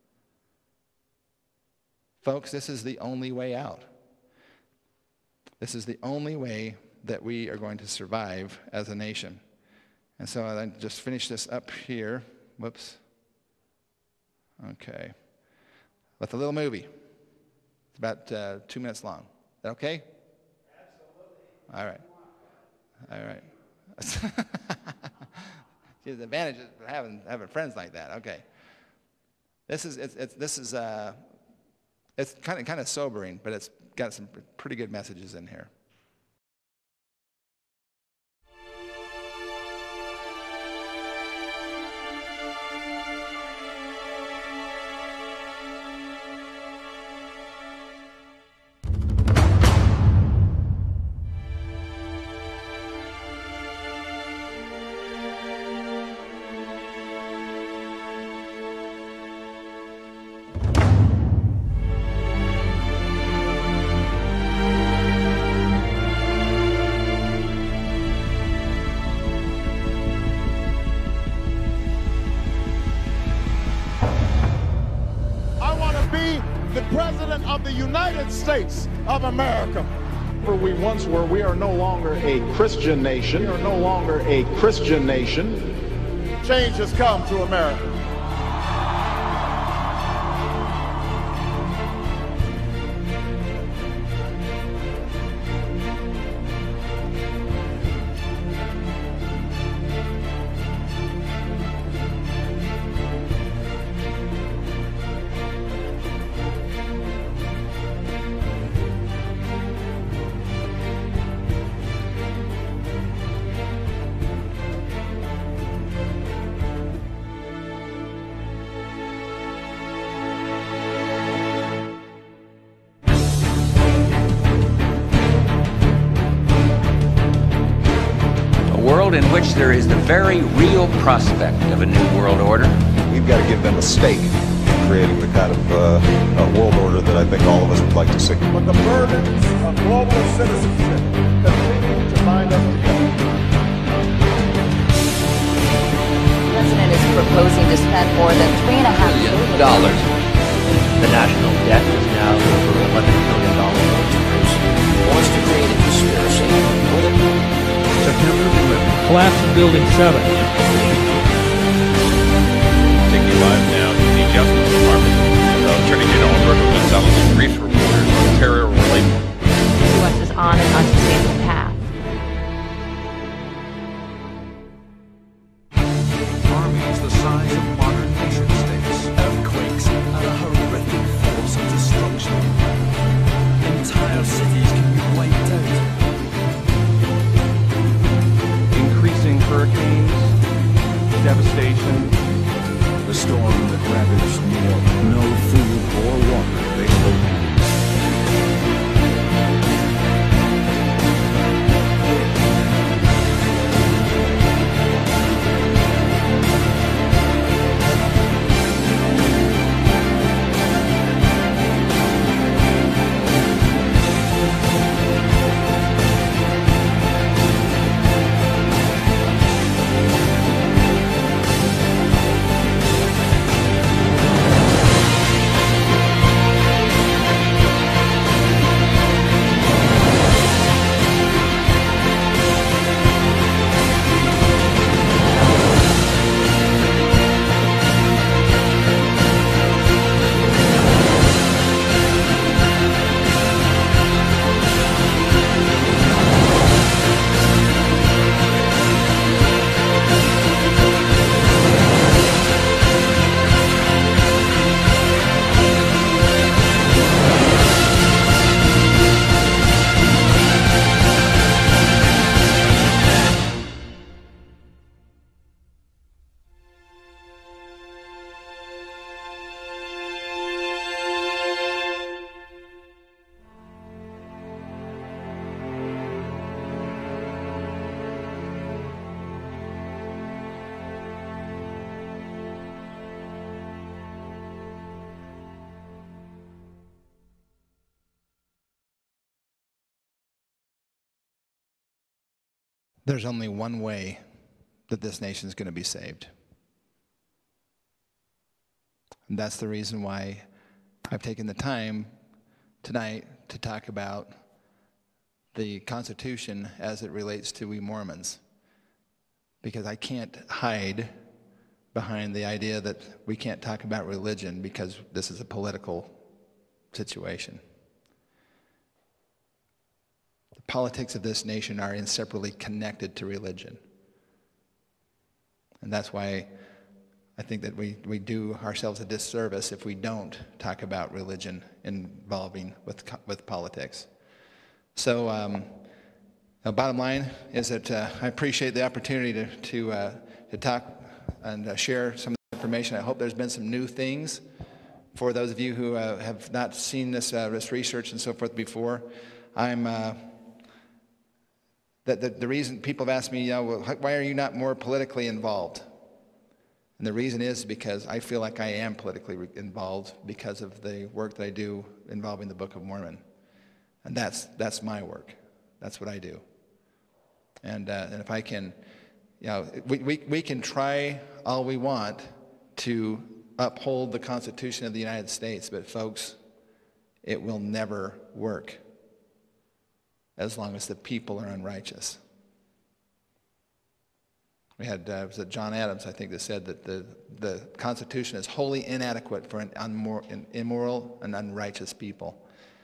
Folks, this is the only way out. This is the only way that we are going to survive as a nation. And so I just finish this up here. Whoops. Okay. With a little movie. It's about 2 minutes long. Is that okay? Absolutely. All right. All right. See, the advantage of having friends like that. Okay. It's kind of sobering, but it's got some pretty good messages in here. The President of the United States of America. Where we once were, we are no longer a Christian nation. We are no longer a Christian nation. Change has come to America. In which there is the very real prospect of a new world order. We've got to give them a stake in creating the kind of world order that I think all of us would like to see. But the burdens of global citizenship continue to bind us together. The president is proposing to spend more than $3.5 billion. The national debt is now over $11 billion. Wants to create a conspiracy. September 11th. Collapse of Building 7. Taking live now to the Justice Department. Attorney General Alberto Gonzalez brief reporters on terror-related. The U.S. is on an unsustainable path. Armies the size of modern nation states. Earthquakes are a horrific force of destruction. Entire cities can be wiped out. Increasing hurricanes, devastation. The storm that ravaged New York. No food or water available. There's only one way that this nation is going to be saved. And that's the reason why I've taken the time tonight to talk about the Constitution as it relates to we Mormons. Because I can't hide behind the idea that we can't talk about religion because this is a political situation. The politics of this nation are inseparably connected to religion. And that's why I think that we do ourselves a disservice if we don't talk about religion involving with politics. So the bottom line is that I appreciate the opportunity to talk and share some information. I hope there's been some new things for those of you who have not seen this research and so forth before. The reason people have asked me, well, why are you not more politically involved? And the reason is because I feel like I am politically involved because of the work that I do involving the Book of Mormon. And that's my work. That's what I do. And if I can, we can try all we want to uphold the Constitution of the United States, but folks, it will never work as long as the people are unrighteous. We had was it John Adams, I think, that said that the Constitution is wholly inadequate for an immoral and unrighteous people.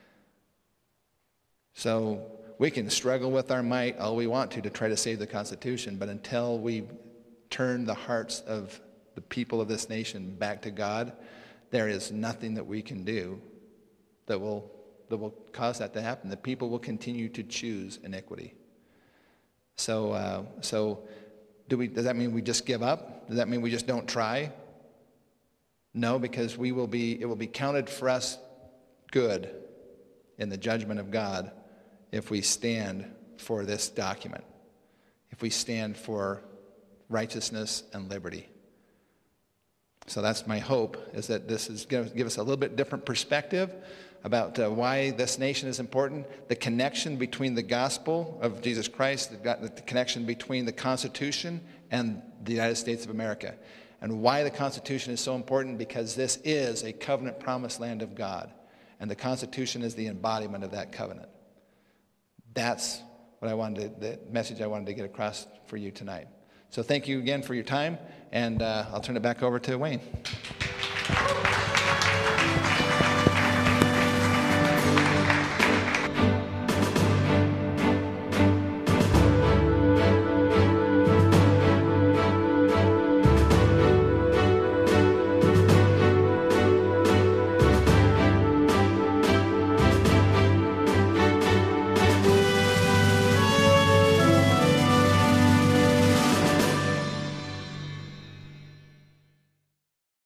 So we can struggle with our might all we want to try to save the Constitution, but until we turn the hearts of the people of this nation back to God, there is nothing that we can do that will cause that to happen. The people will continue to choose iniquity. So does that mean we just give up? Does that mean we just don't try? No, because it will be counted for us good in the judgment of God if we stand for this document, if we stand for righteousness and liberty. So that's my hope, is that this is going to give us a little bit different perspective about why this nation is important, the connection between the gospel of Jesus Christ, the connection between the Constitution and the United States of America, and why the Constitution is so important, because this is a covenant promised land of God, and the Constitution is the embodiment of that covenant. That's what the message I wanted to get across for you tonight. So thank you again for your time, and I'll turn it back over to Wayne.